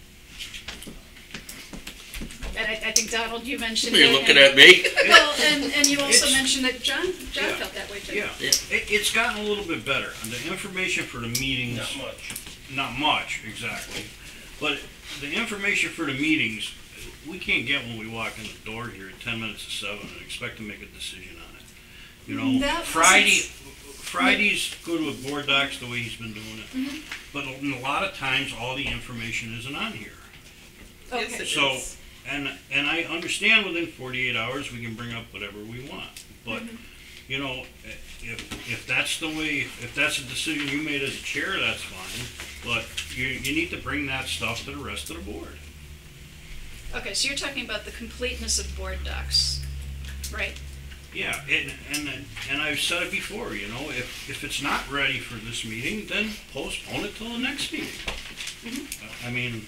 And I think, Donald, you mentioned it. You're looking and- at me? Well, and you also It's- mentioned that John Yeah. felt that way too. Yeah, it's gotten a little bit better. And the information for the meetings. Not much. Not much, exactly. But the information for the meetings, we can't get when we walk in the door here at 10 minutes to 7 and expect to make a decision on it. You know, That Friday's good with board docs the way he's been doing it. But a lot of times, all the information isn't on here. Okay. Yes, it So, is. and I understand within 48 hours, we can bring up whatever we want. But, you know, if that's the way, if that's a decision you made as a chair, that's fine. But you need to bring that stuff to the rest of the board. Okay, so you're talking about the completeness of board docs, right? Yeah, and I've said it before, you know, if it's not ready for this meeting, then postpone it till the next meeting. I mean,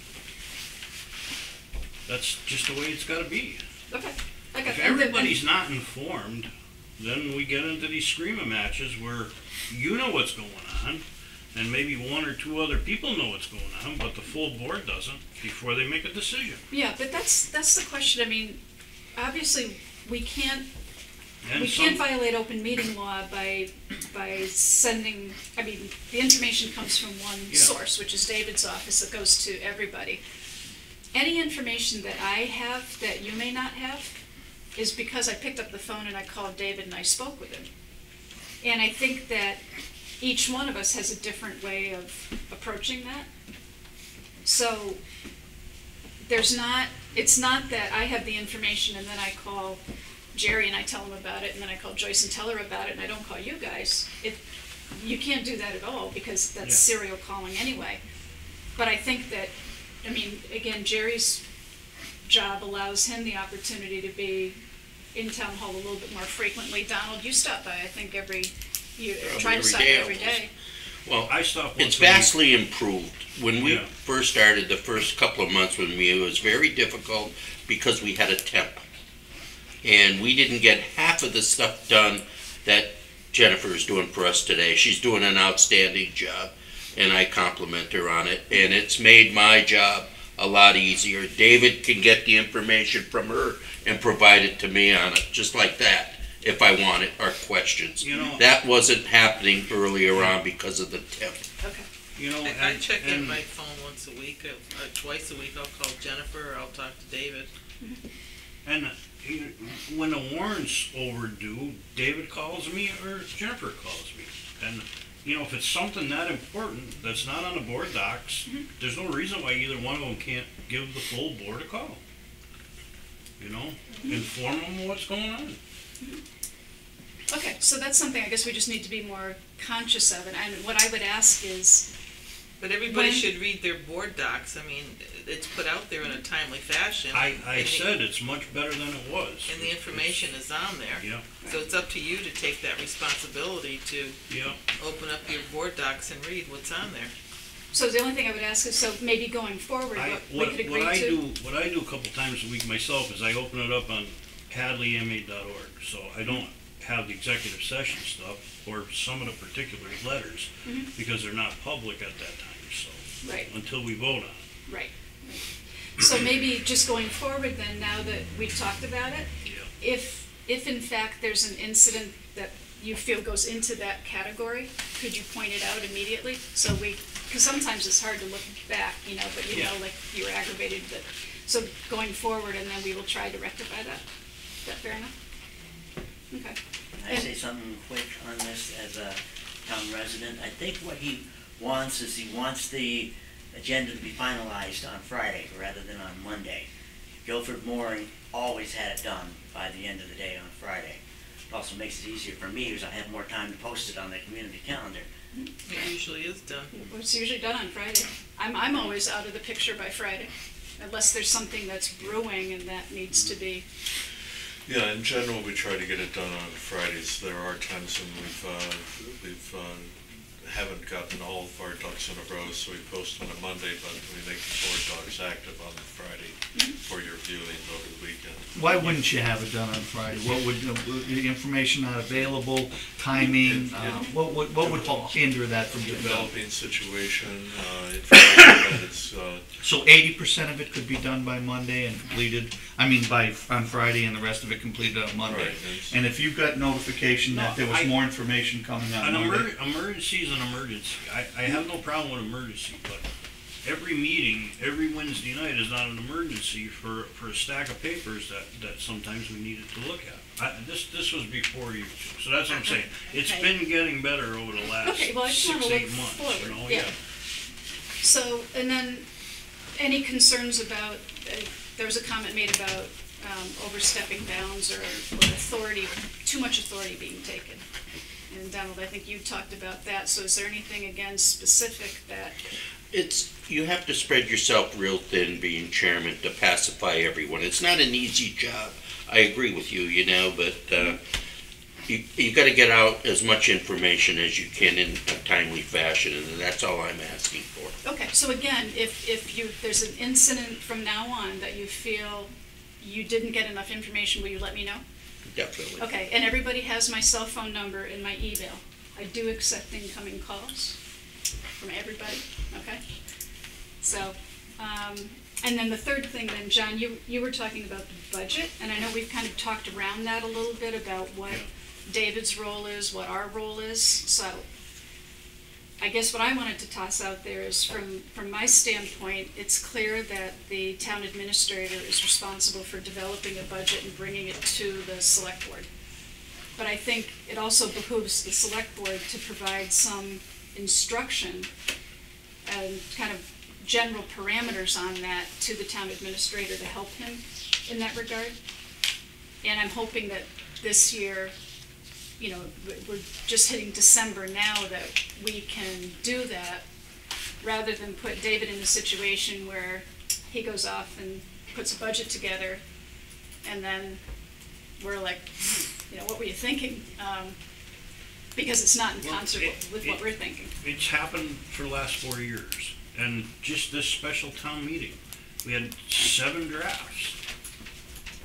that's just the way it's gotta be. Okay. If everybody's not informed, then we get into these screaming matches where you know what's going on, and maybe one or two other people know what's going on, but the full board doesn't before they make a decision. Yeah, but that's the question. I mean, obviously, we can't And we some- can't violate open meeting law by sending, I mean, the information comes from one Yeah. source, which is David's office, that goes to everybody. Any information that I have that you may not have is because I picked up the phone and I called David and I spoke with him. And I think that each one of us has a different way of approaching that. So it's not that I have the information and then I call Jerry and I tell him about it, and then I call Joyce and tell her about it, and I don't call you guys. You can't do that at all, because that's serial calling anyway. But I think that, I mean, again, Jerry's job allows him the opportunity to be in town hall a little bit more frequently. Donald, you stop by, I think, you try to every stop by day every almost. day. Well, I stopped it's once a week. vastly improved. When we Yeah. first started, the first couple of months with me, it was very difficult because we had a temp. And we didn't get half of the stuff done that Jennifer is doing for us today. She's doing an outstanding job, and I compliment her on it, and it's made my job a lot easier. David can get the information from her and provide it to me on it, just like that, if I want it, or questions. You know, That wasn't happening earlier on because of the tip. Okay. you know, I and- check in and- my phone once a week, twice a week I'll call Jennifer or I'll talk to David. And when the warrant's overdue, David calls me or Jennifer calls me. And, you know, if it's something that important that's not on the board docs, there's no reason why either one of them can't give the full board a call. You know, inform them what's going on. Okay, so that's something I guess we just need to be more conscious of, and what I would ask is, But everybody When- should read their board docs. I mean, it's put out there in a timely fashion. I and the- said it's much better than it was. And the information is on there. Yeah, So it's up to you to take that responsibility to yeah. open up your board docs and read what's on there. so the only thing I would ask is, so maybe going forward, what we could agree to. What I do a couple times a week myself is I open it up on hadleyma.org, so I don't have the executive session stuff or some of the particular letters, because they're not public at that time, so, Right, until we vote on it. right. So maybe just going forward then, now that we've talked about it, Yeah. if in fact there's an incident that you feel goes into that category, could you point it out immediately? So because sometimes it's hard to look back, you know, but you know, Yeah. like you were aggravated, but, so going forward, and then we will try to rectify that. Is that fair enough? Okay. Can I say something quick on this as a town resident? I think what he wants is he wants the agenda to be finalized on Friday rather than on Monday. Guilford Mooring always had it done by the end of the day on Friday. It also makes it easier for me because I have more time to post it on the community calendar. It usually is done. It's usually done on Friday. I'm always out of the picture by Friday, unless there's something that's brewing and that needs to be. Yeah, in general, we try to get it done on Fridays. There are times when we've haven't gotten all of our ducks in a row, so we post on a Monday, but we make the board docs active on Friday for your viewing over the weekend. Why wouldn't you have it done on Friday? What would, the information not available, timing, what would hinder that from developing? Developing situation, information that it's, So 80% of it could be done by Monday and completed, on Friday, and the rest of it completed on Monday. Right, it's- And if you got notification that there was more information coming on Monday. Emergency is an emergency. I have no problem with emergency, but every meeting, every Wednesday night is not an emergency for a stack of papers that sometimes we needed to look at. This was before you, so that's what I'm saying. It's been getting better over the last Okay, well, I just want to 6-8 look months, forward, you know, yeah. So, and then, any concerns about, there was a comment made about overstepping bounds or authority, too much authority being taken. And Donald, I think you talked about that, so is there anything, again, specific that, You have to spread yourself real thin being chairman to pacify everyone. It's not an easy job. I agree with you, you know, but you gotta get out as much information as you can in a timely fashion, and that's all I'm asking for. okay, so again, if there's an incident from now on that you feel you didn't get enough information, will you let me know? Definitely. Okay, and everybody has my cell phone number and my email. I do accept incoming calls from everybody, okay? So, and then the third thing then, John, you were talking about the budget, and I know we've kind of talked around that a little bit about what David's role is, what our role is. So I guess what I wanted to toss out there is from my standpoint, it's clear that the town administrator is responsible for developing a budget and bringing it to the select board. But I think it also behooves the select board to provide some instruction and kind of general parameters on that to the town administrator to help him in that regard. And I'm hoping that this year, you know, we're just hitting December now, that we can do that rather than put David in a situation where he goes off and puts a budget together and then we're like, you know, what were you thinking? Because it's not in concert with what we're thinking. It's happened for the last 4 years, and just this special town meeting, we had 7 drafts.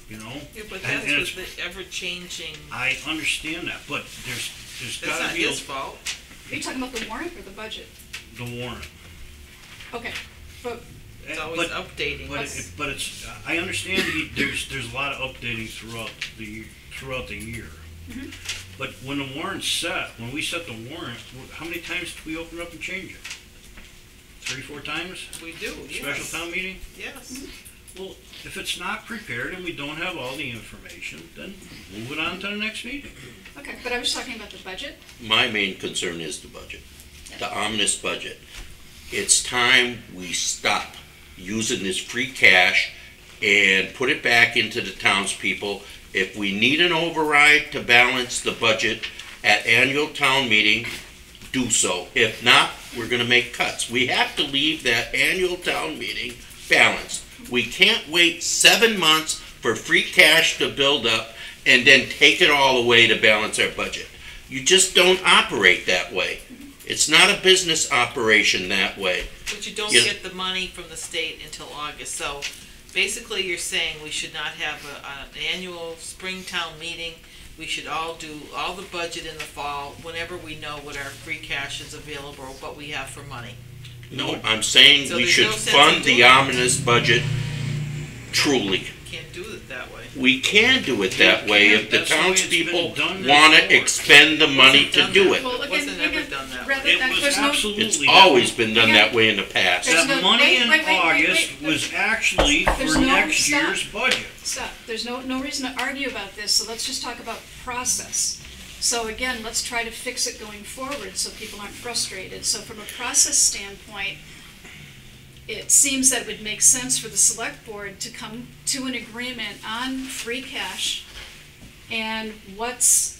you know? Yeah, but And- that's and with the ever-changing, I understand that, but there's it's gotta not be his fault. Are you talking about the warrant or the budget? the warrant. Okay, but It's always But- updating. But it's, I understand there's a lot of updating throughout the year. Mhm. But when the warrant's set, when we set the warrant, how many times do we open up and change it? 3, 4 times? We do, yes. Special town meeting? Yes. Well, if it's not prepared and we don't have all the information, then move it on to the next meeting. Okay, but I was talking about the budget. My main concern is the budget, the ominous budget. It's time we stop using this free cash and put it back into the townspeople. If we need an override to balance the budget at annual town meeting, do so. If not, we're gonna make cuts. We have to leave that annual town meeting balanced. We can't wait 7 months for free cash to build up and then take it all away to balance our budget. You just don't operate that way. It's not a business operation that way. But you don't Yeah. get the money from the state until August, so basically you're saying we should not have an annual Springtown meeting. We should all do all the budget in the fall, whenever we know what our free cash is available, what we have for money. No, I'm saying So we there's should no sense in fund doing the it. ominous budget truly. Can't do it that way. We can do it that way if the That's the way it's been townspeople done wanna before. expend the money to Wasn't do done it. Well, again, Wasn't ever again, done that rather It than, was there's no, absolutely. It's always been done that way in the past. There's That no- money wait, in wait, wait, August wait. was actually There's for no- next stop. year's budget. stop, there's no reason to argue about this, so let's just talk about process. So again, let's try to fix it going forward so people aren't frustrated. So from a process standpoint, it seems that it would make sense for the select board to come to an agreement on free cash and what's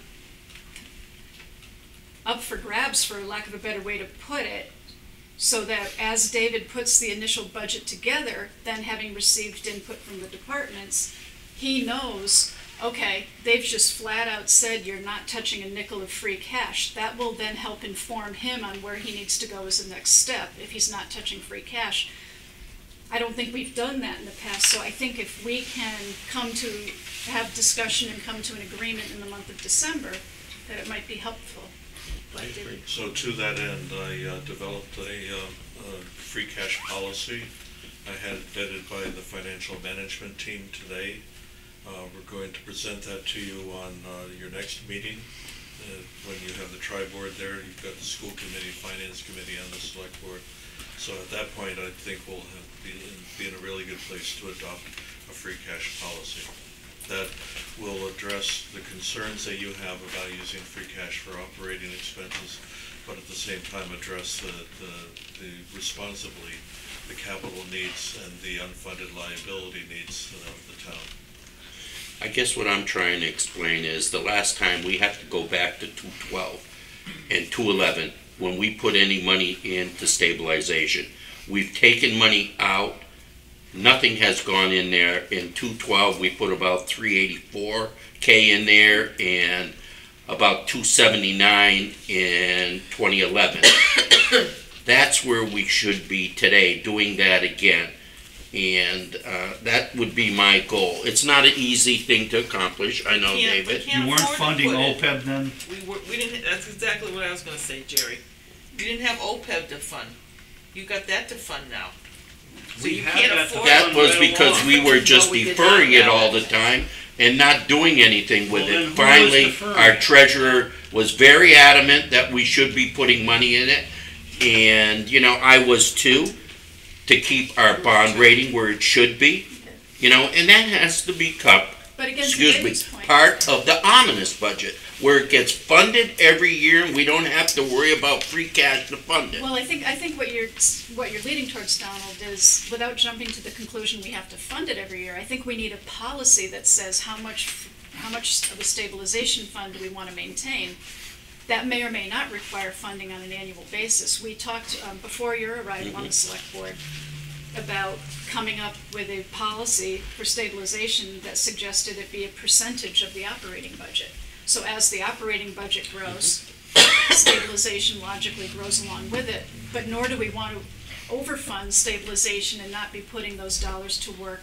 up for grabs, for lack of a better way to put it, so that as David puts the initial budget together, then having received input from the departments, he knows, okay, they've just flat out said you're not touching a nickel of free cash. That will then help inform him on where he needs to go as the next step if he's not touching free cash. I don't think we've done that in the past, so I think if we can come to have discussion and come to an agreement in the month of December, that it might be helpful. But it- So to that end, I developed a free cash policy. I had it vetted by the financial management team today. We're going to present that to you on your next meeting. When you have the tri-board there, you've got the school committee, finance committee, and the select board. So at that point, I think we'll be in a really good place to adopt a free cash policy. That will address the concerns that you have about using free cash for operating expenses, but at the same time address the responsibly the capital needs and the unfunded liability needs of the town. I guess what I'm trying to explain is the last time we have to go back to 212 and 211 when we put any money into stabilization. We've taken money out. Nothing has gone in there. In 212, we put about 384K in there and about 279 in 2011. That's where we should be today, doing that again. And that would be my goal. It's not an easy thing to accomplish, I know, We You David. can't weren't afford to funding put it. OPEB then? We didn't, that's exactly what I was gonna say, Jerry. You didn't have OPEB to fund. You got that to fund now. So We you had can't that to afford. That was Right because along. we were just No, we did deferring not it have all it. the time and not doing anything with Well, then it. who was Finally, deferring? our treasurer was very adamant that we should be putting money in it. And, you know, I was too, to keep our bond rating where it should be. You know, and that has to be But again, to excuse me, David's point, part of the ominous budget, where it gets funded every year and we don't have to worry about free cash to fund it. well, I think what you're leading towards, Donald, is without jumping to the conclusion we have to fund it every year, I think we need a policy that says how much of the stabilization fund do we want to maintain. That may or may not require funding on an annual basis. We talked before your arrival on the select board about coming up with a policy for stabilization that suggested it be a percentage of the operating budget. So as the operating budget grows, stabilization logically grows along with it, but nor do we want to overfund stabilization and not be putting those dollars to work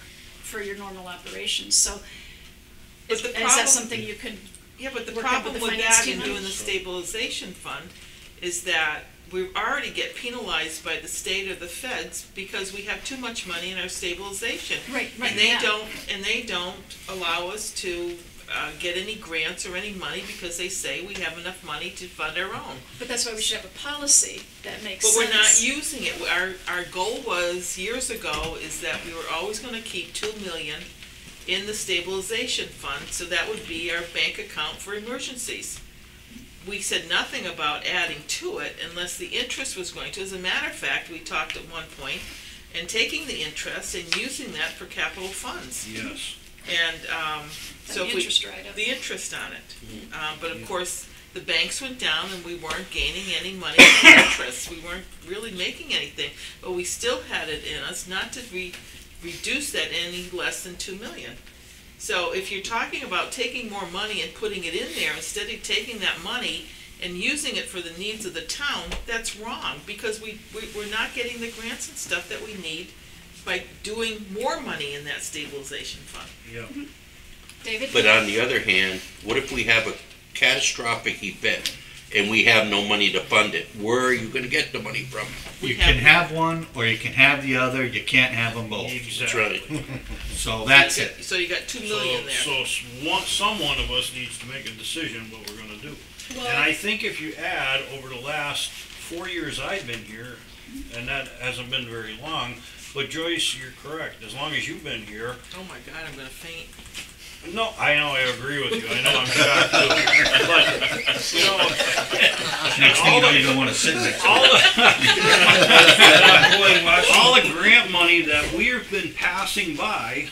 for your normal operations, so But is the that problem- something you could, Yeah, but the work out with problem the with finance that team and on it? doing the stabilization fund is that we already get penalized by the state or the feds because we have too much money in our stabilization. right, And they don't allow us to get any grants or any money because they say we have enough money to fund our own. but that's why we should have a policy that makes But sense. we're not using it. Our goal was, years ago, is that we were always gonna keep 2 million in the stabilization fund, so that would be our bank account for emergencies. We said nothing about adding to it unless the interest was going to. As a matter of fact, we talked at one point, and taking the interest and using that for capital funds. Yes. And, so The if we. interest rate of The it. interest on it. But of course, the banks went down and we weren't gaining any money from interest. We weren't really making anything, but we still had it in us not to reduce that any less than 2 million. So if you're talking about taking more money and putting it in there, instead of taking that money and using it for the needs of the town, that's wrong, because we're not getting the grants and stuff that we need by doing more money in that stabilization fund. Yeah. David? But on the other hand, what if we have a catastrophic event and we have no money to fund it? Where are you gonna get the money from? You can have one, or you can have the other, you can't have them both. That's right. So that's it. So you got 2 million there. So some one of us needs to make a decision what we're gonna do. Well, And I think if you add, over the last 4 years I've been here, and that hasn't been very long, but Joyce, you're correct, as long as you've been here. Oh my God, I'm gonna faint. No, I know, I agree with you, I know, I'm shocked too. But, you know, Next thing you know, you don't want to sit next to all it. the, all the grant money that we've been passing by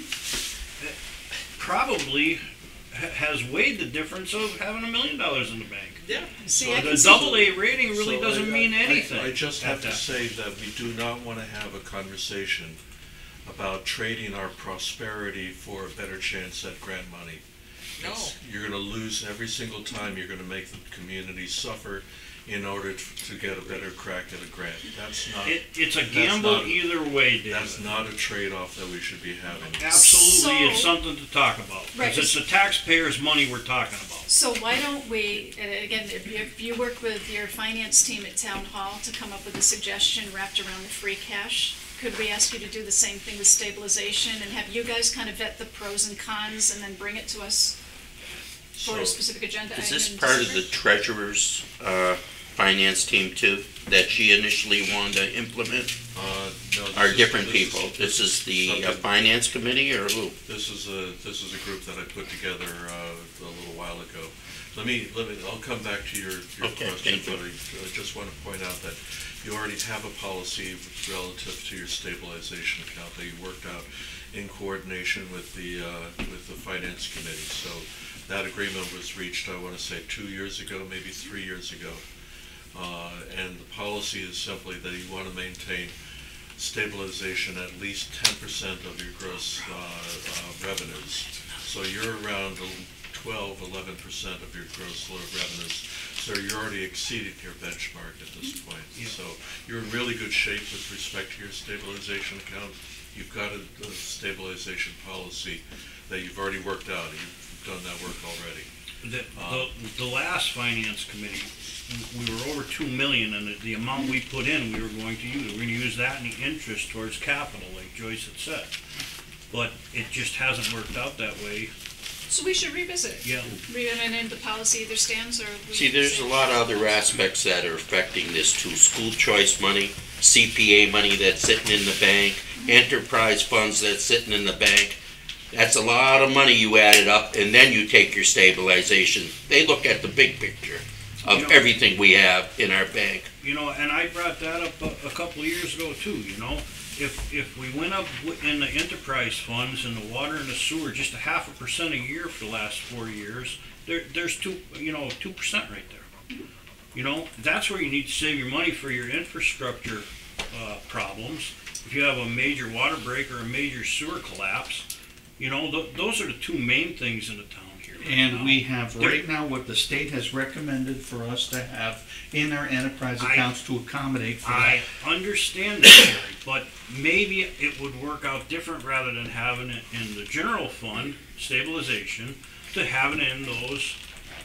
probably has weighed the difference of having $1 million in the bank. Yeah. see, So I the can see, AA rating really So doesn't mean anything. I just have at to that. say that we do not want to have a conversation about trading our prosperity for a better chance at grant money. No. You're gonna lose every single time, you're gonna make the community suffer in order to get a better crack at a grant. That's not, It's a that's gamble not- either way, David. that's not a trade-off that we should be having. Absolutely, it's So- something to talk about, Right. because it's the taxpayers' money we're talking about. so why don't we, and again, if you work with your finance team at town hall to come up with a suggestion wrapped around the free cash, could we ask you to do the same thing with stabilization and have you guys kind of vet the pros and cons and then bring it to us for a So- specific agenda item? Is this in part of the December? treasurer's, finance team too, that she initially wanted to implement? No, this Are is- different this is- people? This is the something- finance committee or who? This is a group that I put together a little while ago. I'll come back to your Okay, question, thank you. but I just want to point out that you already have a policy relative to your stabilization account that you worked out in coordination with the finance committee. So that agreement was reached, I want to say, 2 years ago, maybe 3 years ago. And the policy is simply that you want to maintain stabilization at least 10% of your gross revenues. So you're around 12-11% of your gross revenues. So you're already exceeding your benchmark at this point. So you're in really good shape with respect to your stabilization account. You've got a stabilization policy that you've already worked out. You've done that work already. The last finance committee, we were over 2 million, and the amount we put in, we were going to use. We're gonna use that in the interest towards capital, like Joyce had said. But it just hasn't worked out that way. So we should revisit it. Yeah. And the policy either stands or we. See, there's a lot of other aspects that are affecting this too. School choice money, CPA money that's sitting in the bank, enterprise funds that's sitting in the bank. That's a lot of money you added up, and then you take your stabilization. They look at the big picture of You know- everything we have in our bank. You know, and I brought that up a couple of years ago too, you know? If we went up in the enterprise funds and the water and the sewer just 0.5% a year for the last 4 years, there's 2% right there. You know, that's where you need to save your money for your infrastructure problems. If you have a major water break or a major sewer collapse, you know, those are the two main things in the town here. And we have right now what the state has recommended for us to have in our enterprise accounts to accommodate for I that. understand that, Jerry, but maybe it would work out different rather than having it in the general fund, stabilization, to having it in those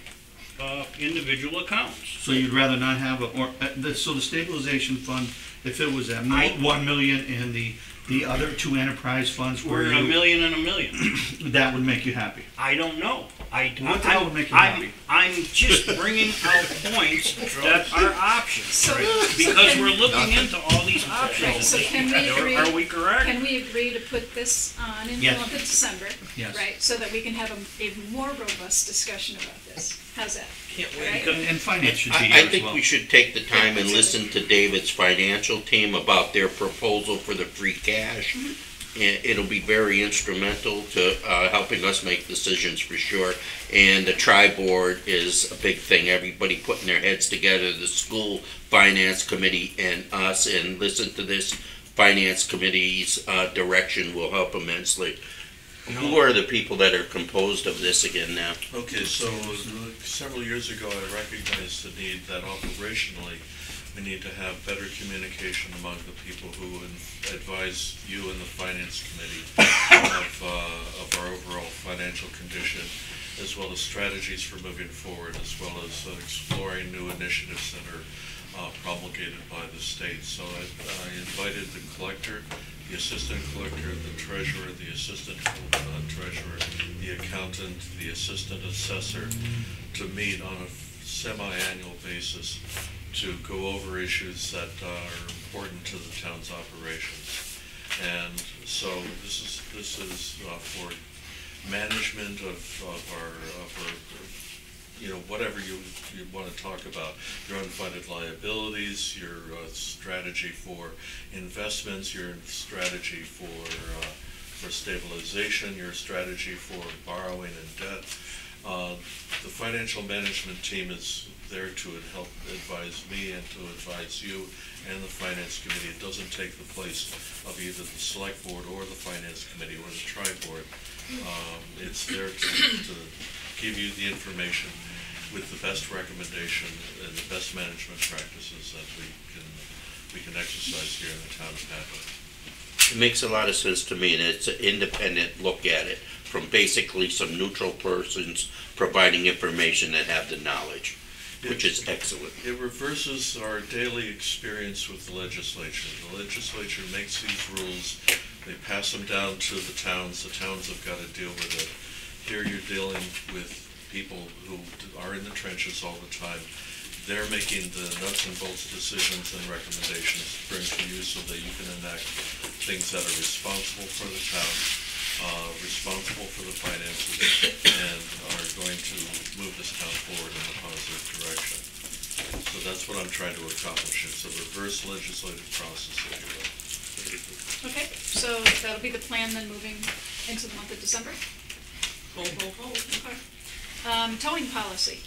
individual accounts. So you'd rather not have so the stabilization fund, if it was at 1 million and the other two enterprise funds were We're a million and a million. that would make you happy. I don't know. What the hell would make you happy? I'm just bringing out points that are options, So- because so we're can- looking into all these options. Right, so can we agree? Are we correct? Can we agree to put this on in the Yes. month of December? Yes. Right, so that we can have a more robust discussion about this. How's that? Can't Right? wait. And finance should be I here as think well. we should take the time and listen to David's financial team about their proposal for the free cash. And it'll be very instrumental to helping us make decisions for sure. And the tri-board is a big thing. Everybody putting their heads together, the school finance committee and us, and listen to this finance committee's direction will help immensely. Who are the people that are composed of this again now? Okay, so several years ago, I recognized the need that operationally, we need to have better communication among the people who advise you and the finance committee of our overall financial condition, as well as strategies for moving forward, as well as exploring new initiatives that are promulgated by the state. So I invited the collector, the assistant collector, the treasurer, the assistant treasurer, the accountant, the assistant assessor to meet on a semi-annual basis to go over issues that are important to the town's operations. And so this is for management of our whatever you want to talk about, your unfunded liabilities, your strategy for investments, your strategy for stabilization, your strategy for borrowing and debt. The financial management team is there to help advise me and to advise you and the finance committee. It doesn't take the place of either the select board or the finance committee or the tri-board. It's there to give you the information with the best recommendation and the best management practices that we can exercise here in the town of Hadley. It makes a lot of sense to me, and it's an independent look at it from basically some neutral persons providing information that have the knowledge, which is excellent. It reverses our daily experience with the legislature. The legislature makes these rules, they pass them down to the towns have got to deal with it. Here you're dealing with people who are in the trenches all the time. They're making the nuts and bolts decisions and recommendations to bring to you so that you can enact things that are responsible for the town, responsible for the finances, and are going to move this town forward in a positive direction. So that's what I'm trying to accomplish. It's a reverse legislative process, if you will. Okay, so that'll be the plan then moving into the month of December? Ho, ho, ho. Okay. Towing policy.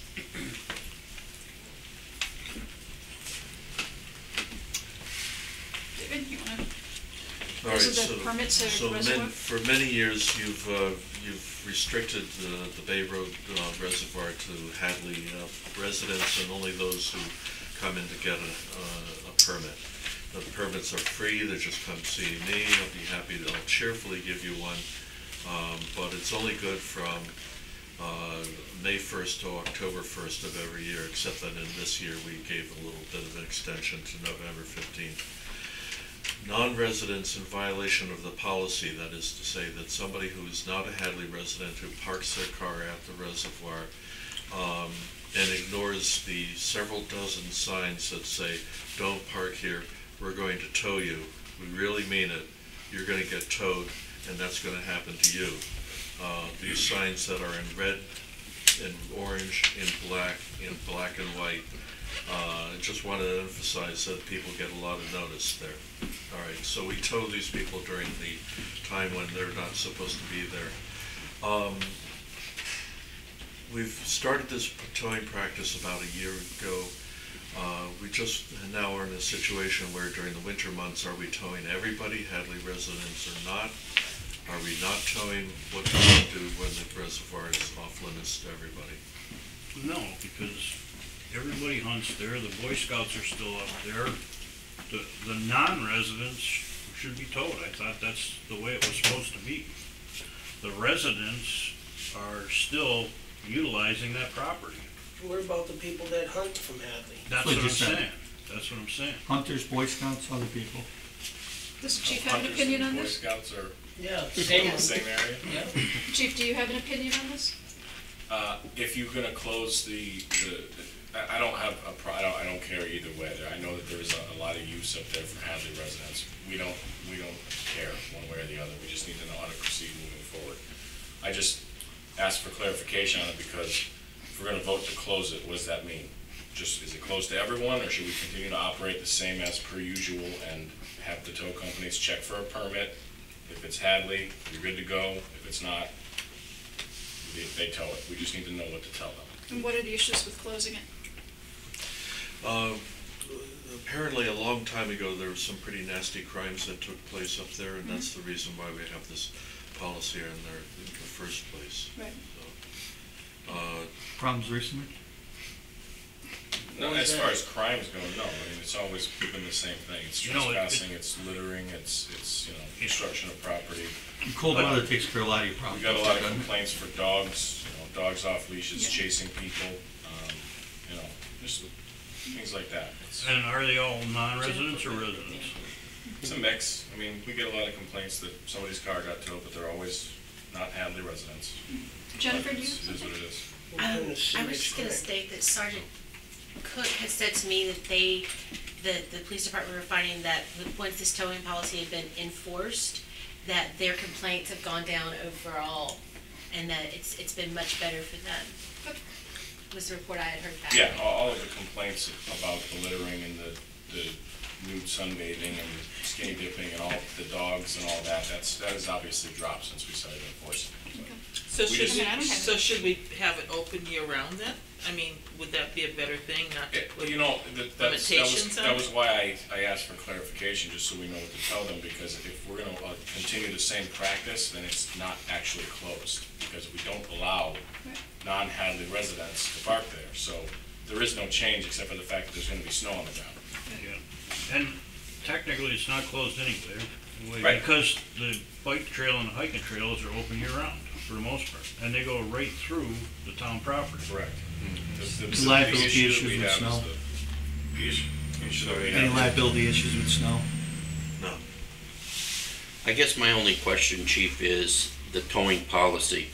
David, you wanna? All right, Those are the permits or reservoir? for many years, you've restricted the Bay Road Reservoir to Hadley residents and only those who come in to get a permit. The permits are free, they just come see me, I'll cheerfully give you one, but it's only good from May 1st to October 1st of every year, except that in this year we gave a little bit of an extension to November 15th. Non-residents in violation of the policy, that is to say that somebody who is not a Hadley resident who parks their car at the reservoir and ignores the several dozen signs that say, "Don't park here, we're going to tow you," we really mean it, you're going to get towed, and that's going to happen to you. These signs that are in red, in orange, in black and white, just wanted to emphasize that people get a lot of notice there. All right, so we tow these people during the time when they're not supposed to be there. We've started this towing practice about a year ago. We just now are in a situation where during the winter months, are we towing everybody, Hadley residents or not? Are we not towing? What kind of do when the reservoir is off limits to everybody? No, because everybody hunts there, the Boy Scouts are still up there. The non-residents should be towed. I thought that's the way it was supposed to be. The residents are still utilizing that property. What about the people that hunt from Hadley? That's What what I'm you said. saying. That's what I'm saying. Hunters, Boy Scouts, other people. Does the chief have an opinion on this? Boy Scouts are Yeah, in same. the same area. Yeah. Chief, do you have an opinion on this? If you're gonna close I don't have I don't care either way. I know that there is a lot of use up there for Hadley residents. We don't care one way or the other. We just need to know how to proceed moving forward. I just asked for clarification on it because if we're gonna vote to close it, what does that mean? Just, is it closed to everyone, or should we continue to operate the same as per usual and have the tow companies check for a permit? If it's Hadley, you're good to go. If it's not, they tow it. We just need to know what to tell them. And what are the issues with closing it? Apparently, a long time ago, there were some pretty nasty crimes that took place up there, and that's the reason why we have this policy in there in the first place. Right. So, Problems recently? No, as far as crimes go, no. I mean, it's always been the same thing. It's You know, trespassing, it's littering, it's destruction of property. Cold weather takes care of a lot of your We problems. got a lot of doesn't it? complaints for dogs, dogs off leashes, Yeah. chasing people, just things like that. And are they all non-residents or residents? It's a mix. I mean, we get a lot of complaints that somebody's car got towed, but they're always not Hadley residents. Jennifer, But do you? It is what it is. I was just gonna state that Sergeant Cook had said to me that the police department were finding that once this towing policy had been enforced, that their complaints have gone down overall, and that it's been much better for them. Was the report I had heard back. Yeah, all of the complaints about the littering and the nude sunbathing and skinny dipping and all the dogs and all that has obviously dropped since we started enforcing it. So We just- should we have it open year round then? I mean, would that be a better thing, not to put limitations on that it? was why I asked for clarification, just so we know what to tell them, because if we're gonna continue the same practice, then it's not actually closed, because we don't allow non-Hadley residents to park there, so there is no change except for the fact that there's gonna be snow on the ground. Yeah. And technically, it's not closed anyway, Right. because the bike trail and the hiking trails are open year-round, for the most part, and they go right through the town property. Correct. The Liability issue that issues we with have is snow? the issue that we Any have. liability issues with snow? no. I guess my only question, Chief, is the towing policy.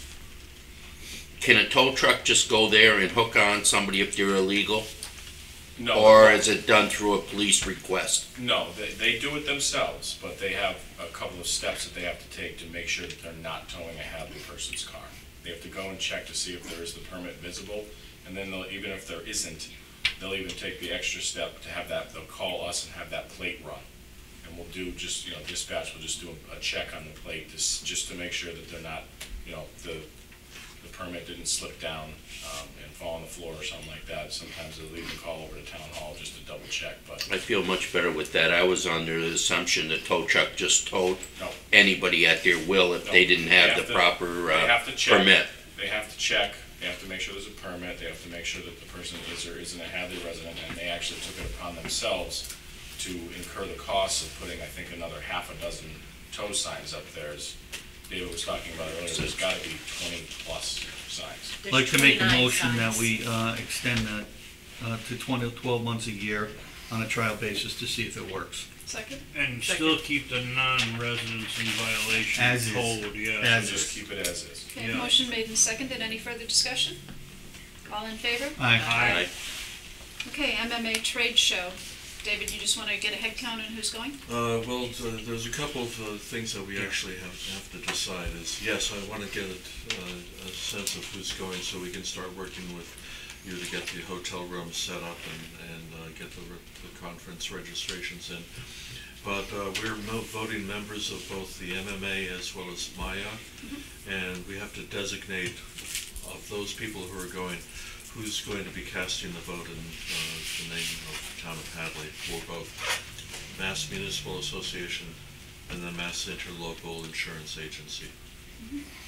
Can a tow truck just go there and hook on somebody if they're illegal? No. Or is it done through a police request? No, they do it themselves, but they have a couple of steps that they have to take to make sure that they're not towing a Hadley person's car. They have to go and check to see if there is the permit visible, and then even if there isn't, they'll even take the extra step to have that, they'll call us and have that plate run. And we'll do just, dispatch will just do a check on the plate just to make sure that they're not, the permit didn't slip down and fall on the floor or something like that. Sometimes they'll even call over to town hall just to double check, but I feel much better with that. I was under the assumption the tow truck just towed no. anybody at their will if they didn't have the proper They have to check. permit. They have to check, they have to make sure there's a permit, they have to make sure that the person is or isn't a Hadley resident, and they actually took it upon themselves to incur the costs of putting, I think, another half a dozen tow signs up there. As David was talking about earlier, there's gotta be 20-plus signs. I'd like to make a 29 motion that signs. we extend that to 12 months a year on a trial basis to see if it works. Second? And still keep the non-residents in violation As is. code, yeah. As So is. just keep it as is. Okay, Yeah. motion made and seconded. Any further discussion? All in favor? Aye. Okay, MMA trade show. David, you just want to get a head count on who's going? There's a couple of things that we actually have to decide is, yes, I want to get a sense of who's going so we can start working with you to get the hotel room set up and get the conference registrations in. But we're voting members of both the MMA as well as Maya, and we have to designate of those people who are going, who's going to be casting the vote in the name of the town of Hadley for both Mass Municipal Association and the Mass Interlocal Insurance Agency.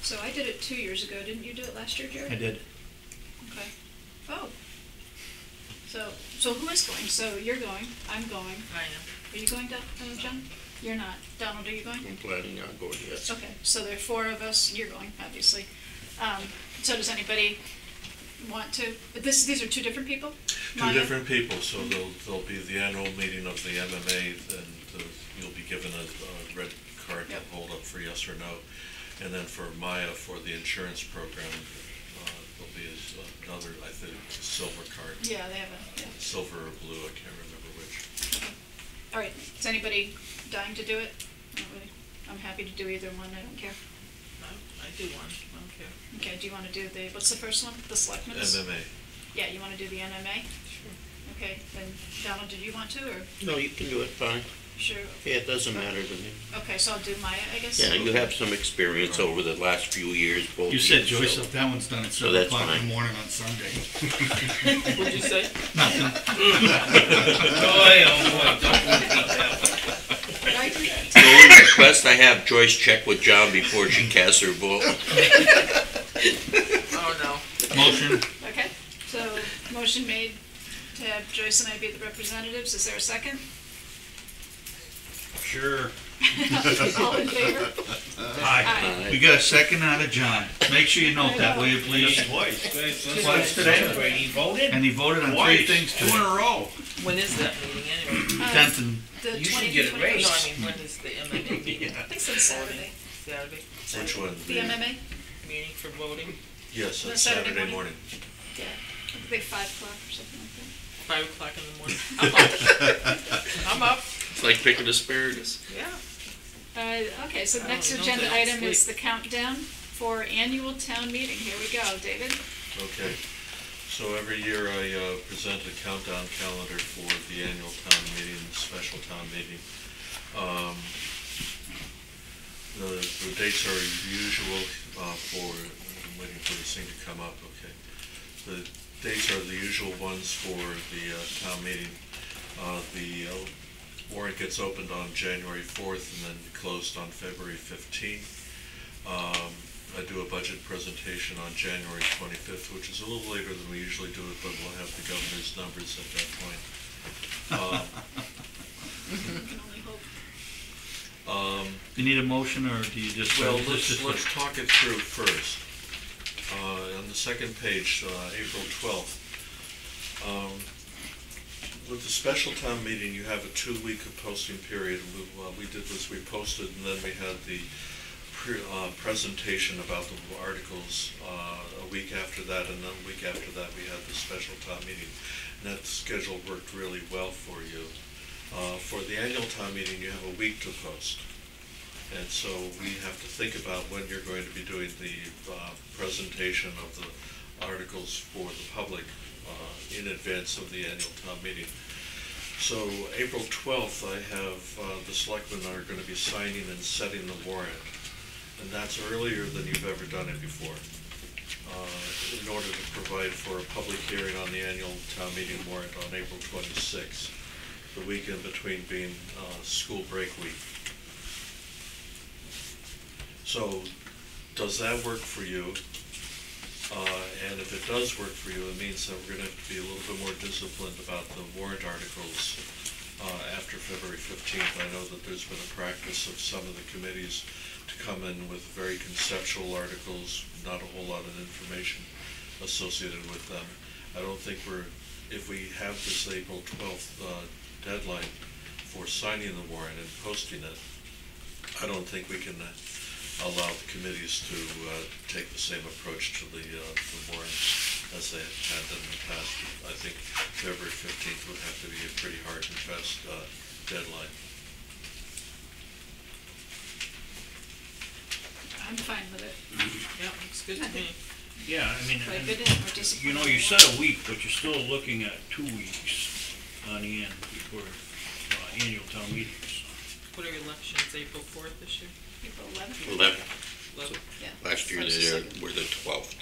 So I did it 2 years ago. Didn't you do it last year, Jared? I did. Okay. Oh. So who is going? So you're going. I'm going. I am. Are you going, John? You're not. Donald, are you going? I'm planning on going, yes. Okay, so there are 4 of us. You're going, obviously. So does anybody want to? These are 2 different people? Two Maya? different people, so there'll be the annual meeting of the MMA, and you'll be given a red card to Yep. hold up for yes or no. And then for Maya, for the insurance program, there'll be another, I think, silver card. Yeah, they have a, Silver or blue, I can't remember which. Okay. All right, is anybody dying to do it? Nobody? I'm happy to do either one, I don't care. I do one, I don't care. Okay, do you want to do what's the first one? The selectmen's? MMA. Yeah, you want to do the NMA? Sure. Okay, then Donald, did you want to, or? No, you can do it, fine. Sure. Yeah, it doesn't matter to me. Okay, so I'll do Maya, I guess? Yeah, you have some experience over the last few years, both. You said, of you, Joyce, so- if that one's done at So 7 that's o'clock in fine. the morning on Sunday. What'd you say? Nothing. Boy, oh boy, don't repeat that. The only request I have, Joyce check with John before she casts her vote. Oh, no. Motion. Okay, so motion made to have Joyce and I be the representatives. Is there a second? Sure. All in favor? Aye. We got a second out of John. Make sure you note that, will you please? Twice today. He voted? And he voted on 3 Twice. things 2 in today. a row. When is that meeting anyway? 10th and The You should 20th get and a raise. No, 21st. I mean, when is the MMA meeting? I think it's on Saturday. Saturday? Which one? The MMA? Meeting for voting? Yes, No, on Saturday Saturday morning. morning. Yeah, I think 5 o'clock or something like that. 5 o'clock in the morning? I'm up. I'm up. It's like picking asparagus. Yeah. Okay, so the next don't agenda they all item is sleep? the countdown for annual town meeting. Here we go, David. Okay, so every year I present a countdown calendar for the annual town meeting, special town meeting. The dates are usual I'm waiting for this thing to come up, okay. The dates are the usual ones for the town meeting. The warrant gets opened on January 4th and then closed on February 15th. I do a budget presentation on January 25th, which is a little later than we usually do it, but we'll have the governor's numbers at that point. We can only hope. you need a motion, or do you just? Well, is this just let's talk it through first. On the second page, April 12th. With the special town meeting, you have a 2-week posting period. What we did was we posted, and then we had the presentation about the articles a week after that, and then a week after that we had the special town meeting. And that schedule worked really well for you. For the annual town meeting, you have a week to post. And so we have to think about when you're going to be doing the presentation of the articles for the public in advance of the annual town meeting. So April 12th, I have, the selectmen are going to be signing and setting the warrant. And that's earlier than you've ever done it before. In order to provide for a public hearing on the annual town meeting warrant on April 26th, the weekend between being school break week. So, does that work for you? And if it does work for you, it means that we're gonna have to be a little bit more disciplined about the warrant articles after February 15th. I know that there's been a practice of some of the committees to come in with very conceptual articles, not a whole lot of information associated with them. I don't think if we have this April 12th deadline for signing the warrant and posting it, I don't think we can allow the committees to take the same approach to the warrant as they have had in the past. I think February 15th would have to be a pretty hard and fast deadline. I'm fine with it. Yeah, looks good to me. Yeah, I mean, But and, good in, we're disappointed. you know, you said a week, but you're still looking at 2 weeks on the end before annual town meetings. What are your elections, April 4th this year? April 11th? 11th. Yeah. Last year First they and second. were the 12th.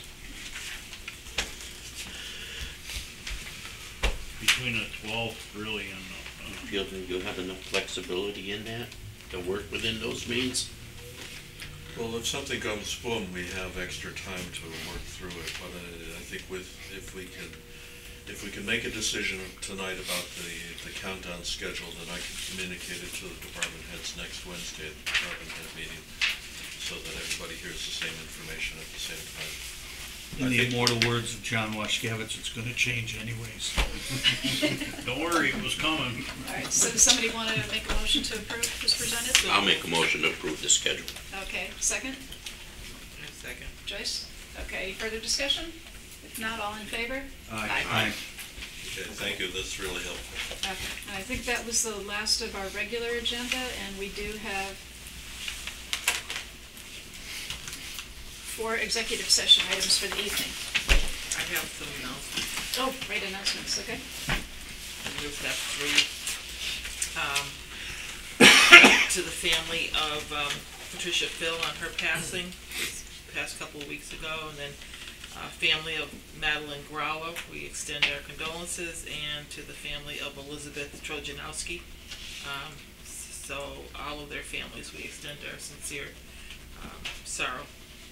Between the 12th, really, and Feel that you have enough flexibility in that to work within those means? Well, if something comes boom, we have extra time to work through it, but I think if we can make a decision tonight about the countdown schedule, then I can communicate it to the department heads next Wednesday at the department head meeting, so that everybody hears the same information at the same time. In the immortal words of John Washkevitz, it's gonna change anyways. Don't worry, it was coming. All right, so does somebody want to make a motion to approve as presented? I'll make a motion to approve the schedule. Okay, second? Second. Joyce? Okay, any further discussion? If not, all in favor? Aye. Okay, thank you, that's really helpful. Okay, and I think that was the last of our regular agenda, and we do have 4 executive session items for the evening. I have some announcements. Oh, great announcements, okay. I just have 3. To the family of Patricia Phil on her passing this past couple of weeks ago, and then family of Madeline Grawa, we extend our condolences, and to the family of Elizabeth Trojanowski. So all of their families, we extend our sincere sorrow.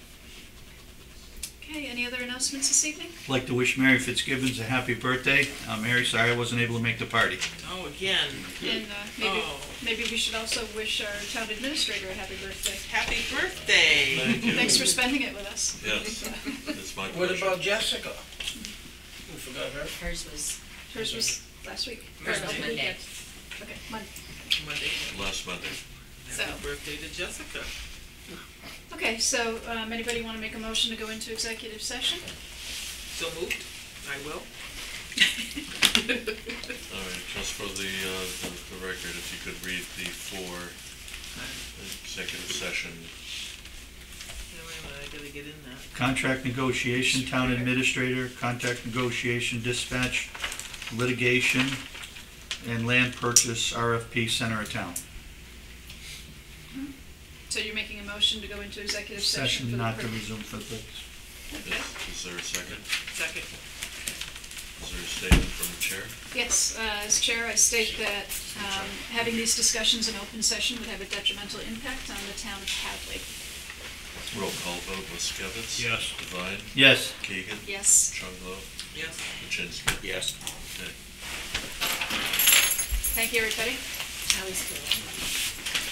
Okay, any other announcements this evening? I'd like to wish Mary Fitzgibbons a happy birthday. Mary, sorry I wasn't able to make the party. Oh, again. And maybe we should also wish our town administrator a happy birthday. Happy birthday! Thank you. Thanks for spending it with us. Yes, it's my What pleasure. about Jessica? We forgot her. Hers was Hers was last week. Hers was Or Monday. Okay, Monday. Monday. Last Monday. So, Happy birthday to Jessica. okay, so anybody want to make a motion to go into executive session? So moved. I will. All right, just for the record, if you could read the 4 executive session. Yeah, wait a minute, I gotta get in that. Contract negotiation, town administrator, contract negotiation, dispatch, litigation, and land purchase, RFP, center of town. So you're making a motion to go into executive session for Session the not to purpose- resume for the, Okay. Is there a second? Second. Is there a statement from the chair? Yes, as chair, I state that having these discussions in open session would have a detrimental impact on the town of Hadley. Roll call vote, Waskevitz? Yes. Devine? yes. Keegan? Yes. Chunglo? Yes. Kuczynski? Yes. Okay. Thank you, everybody. Always good.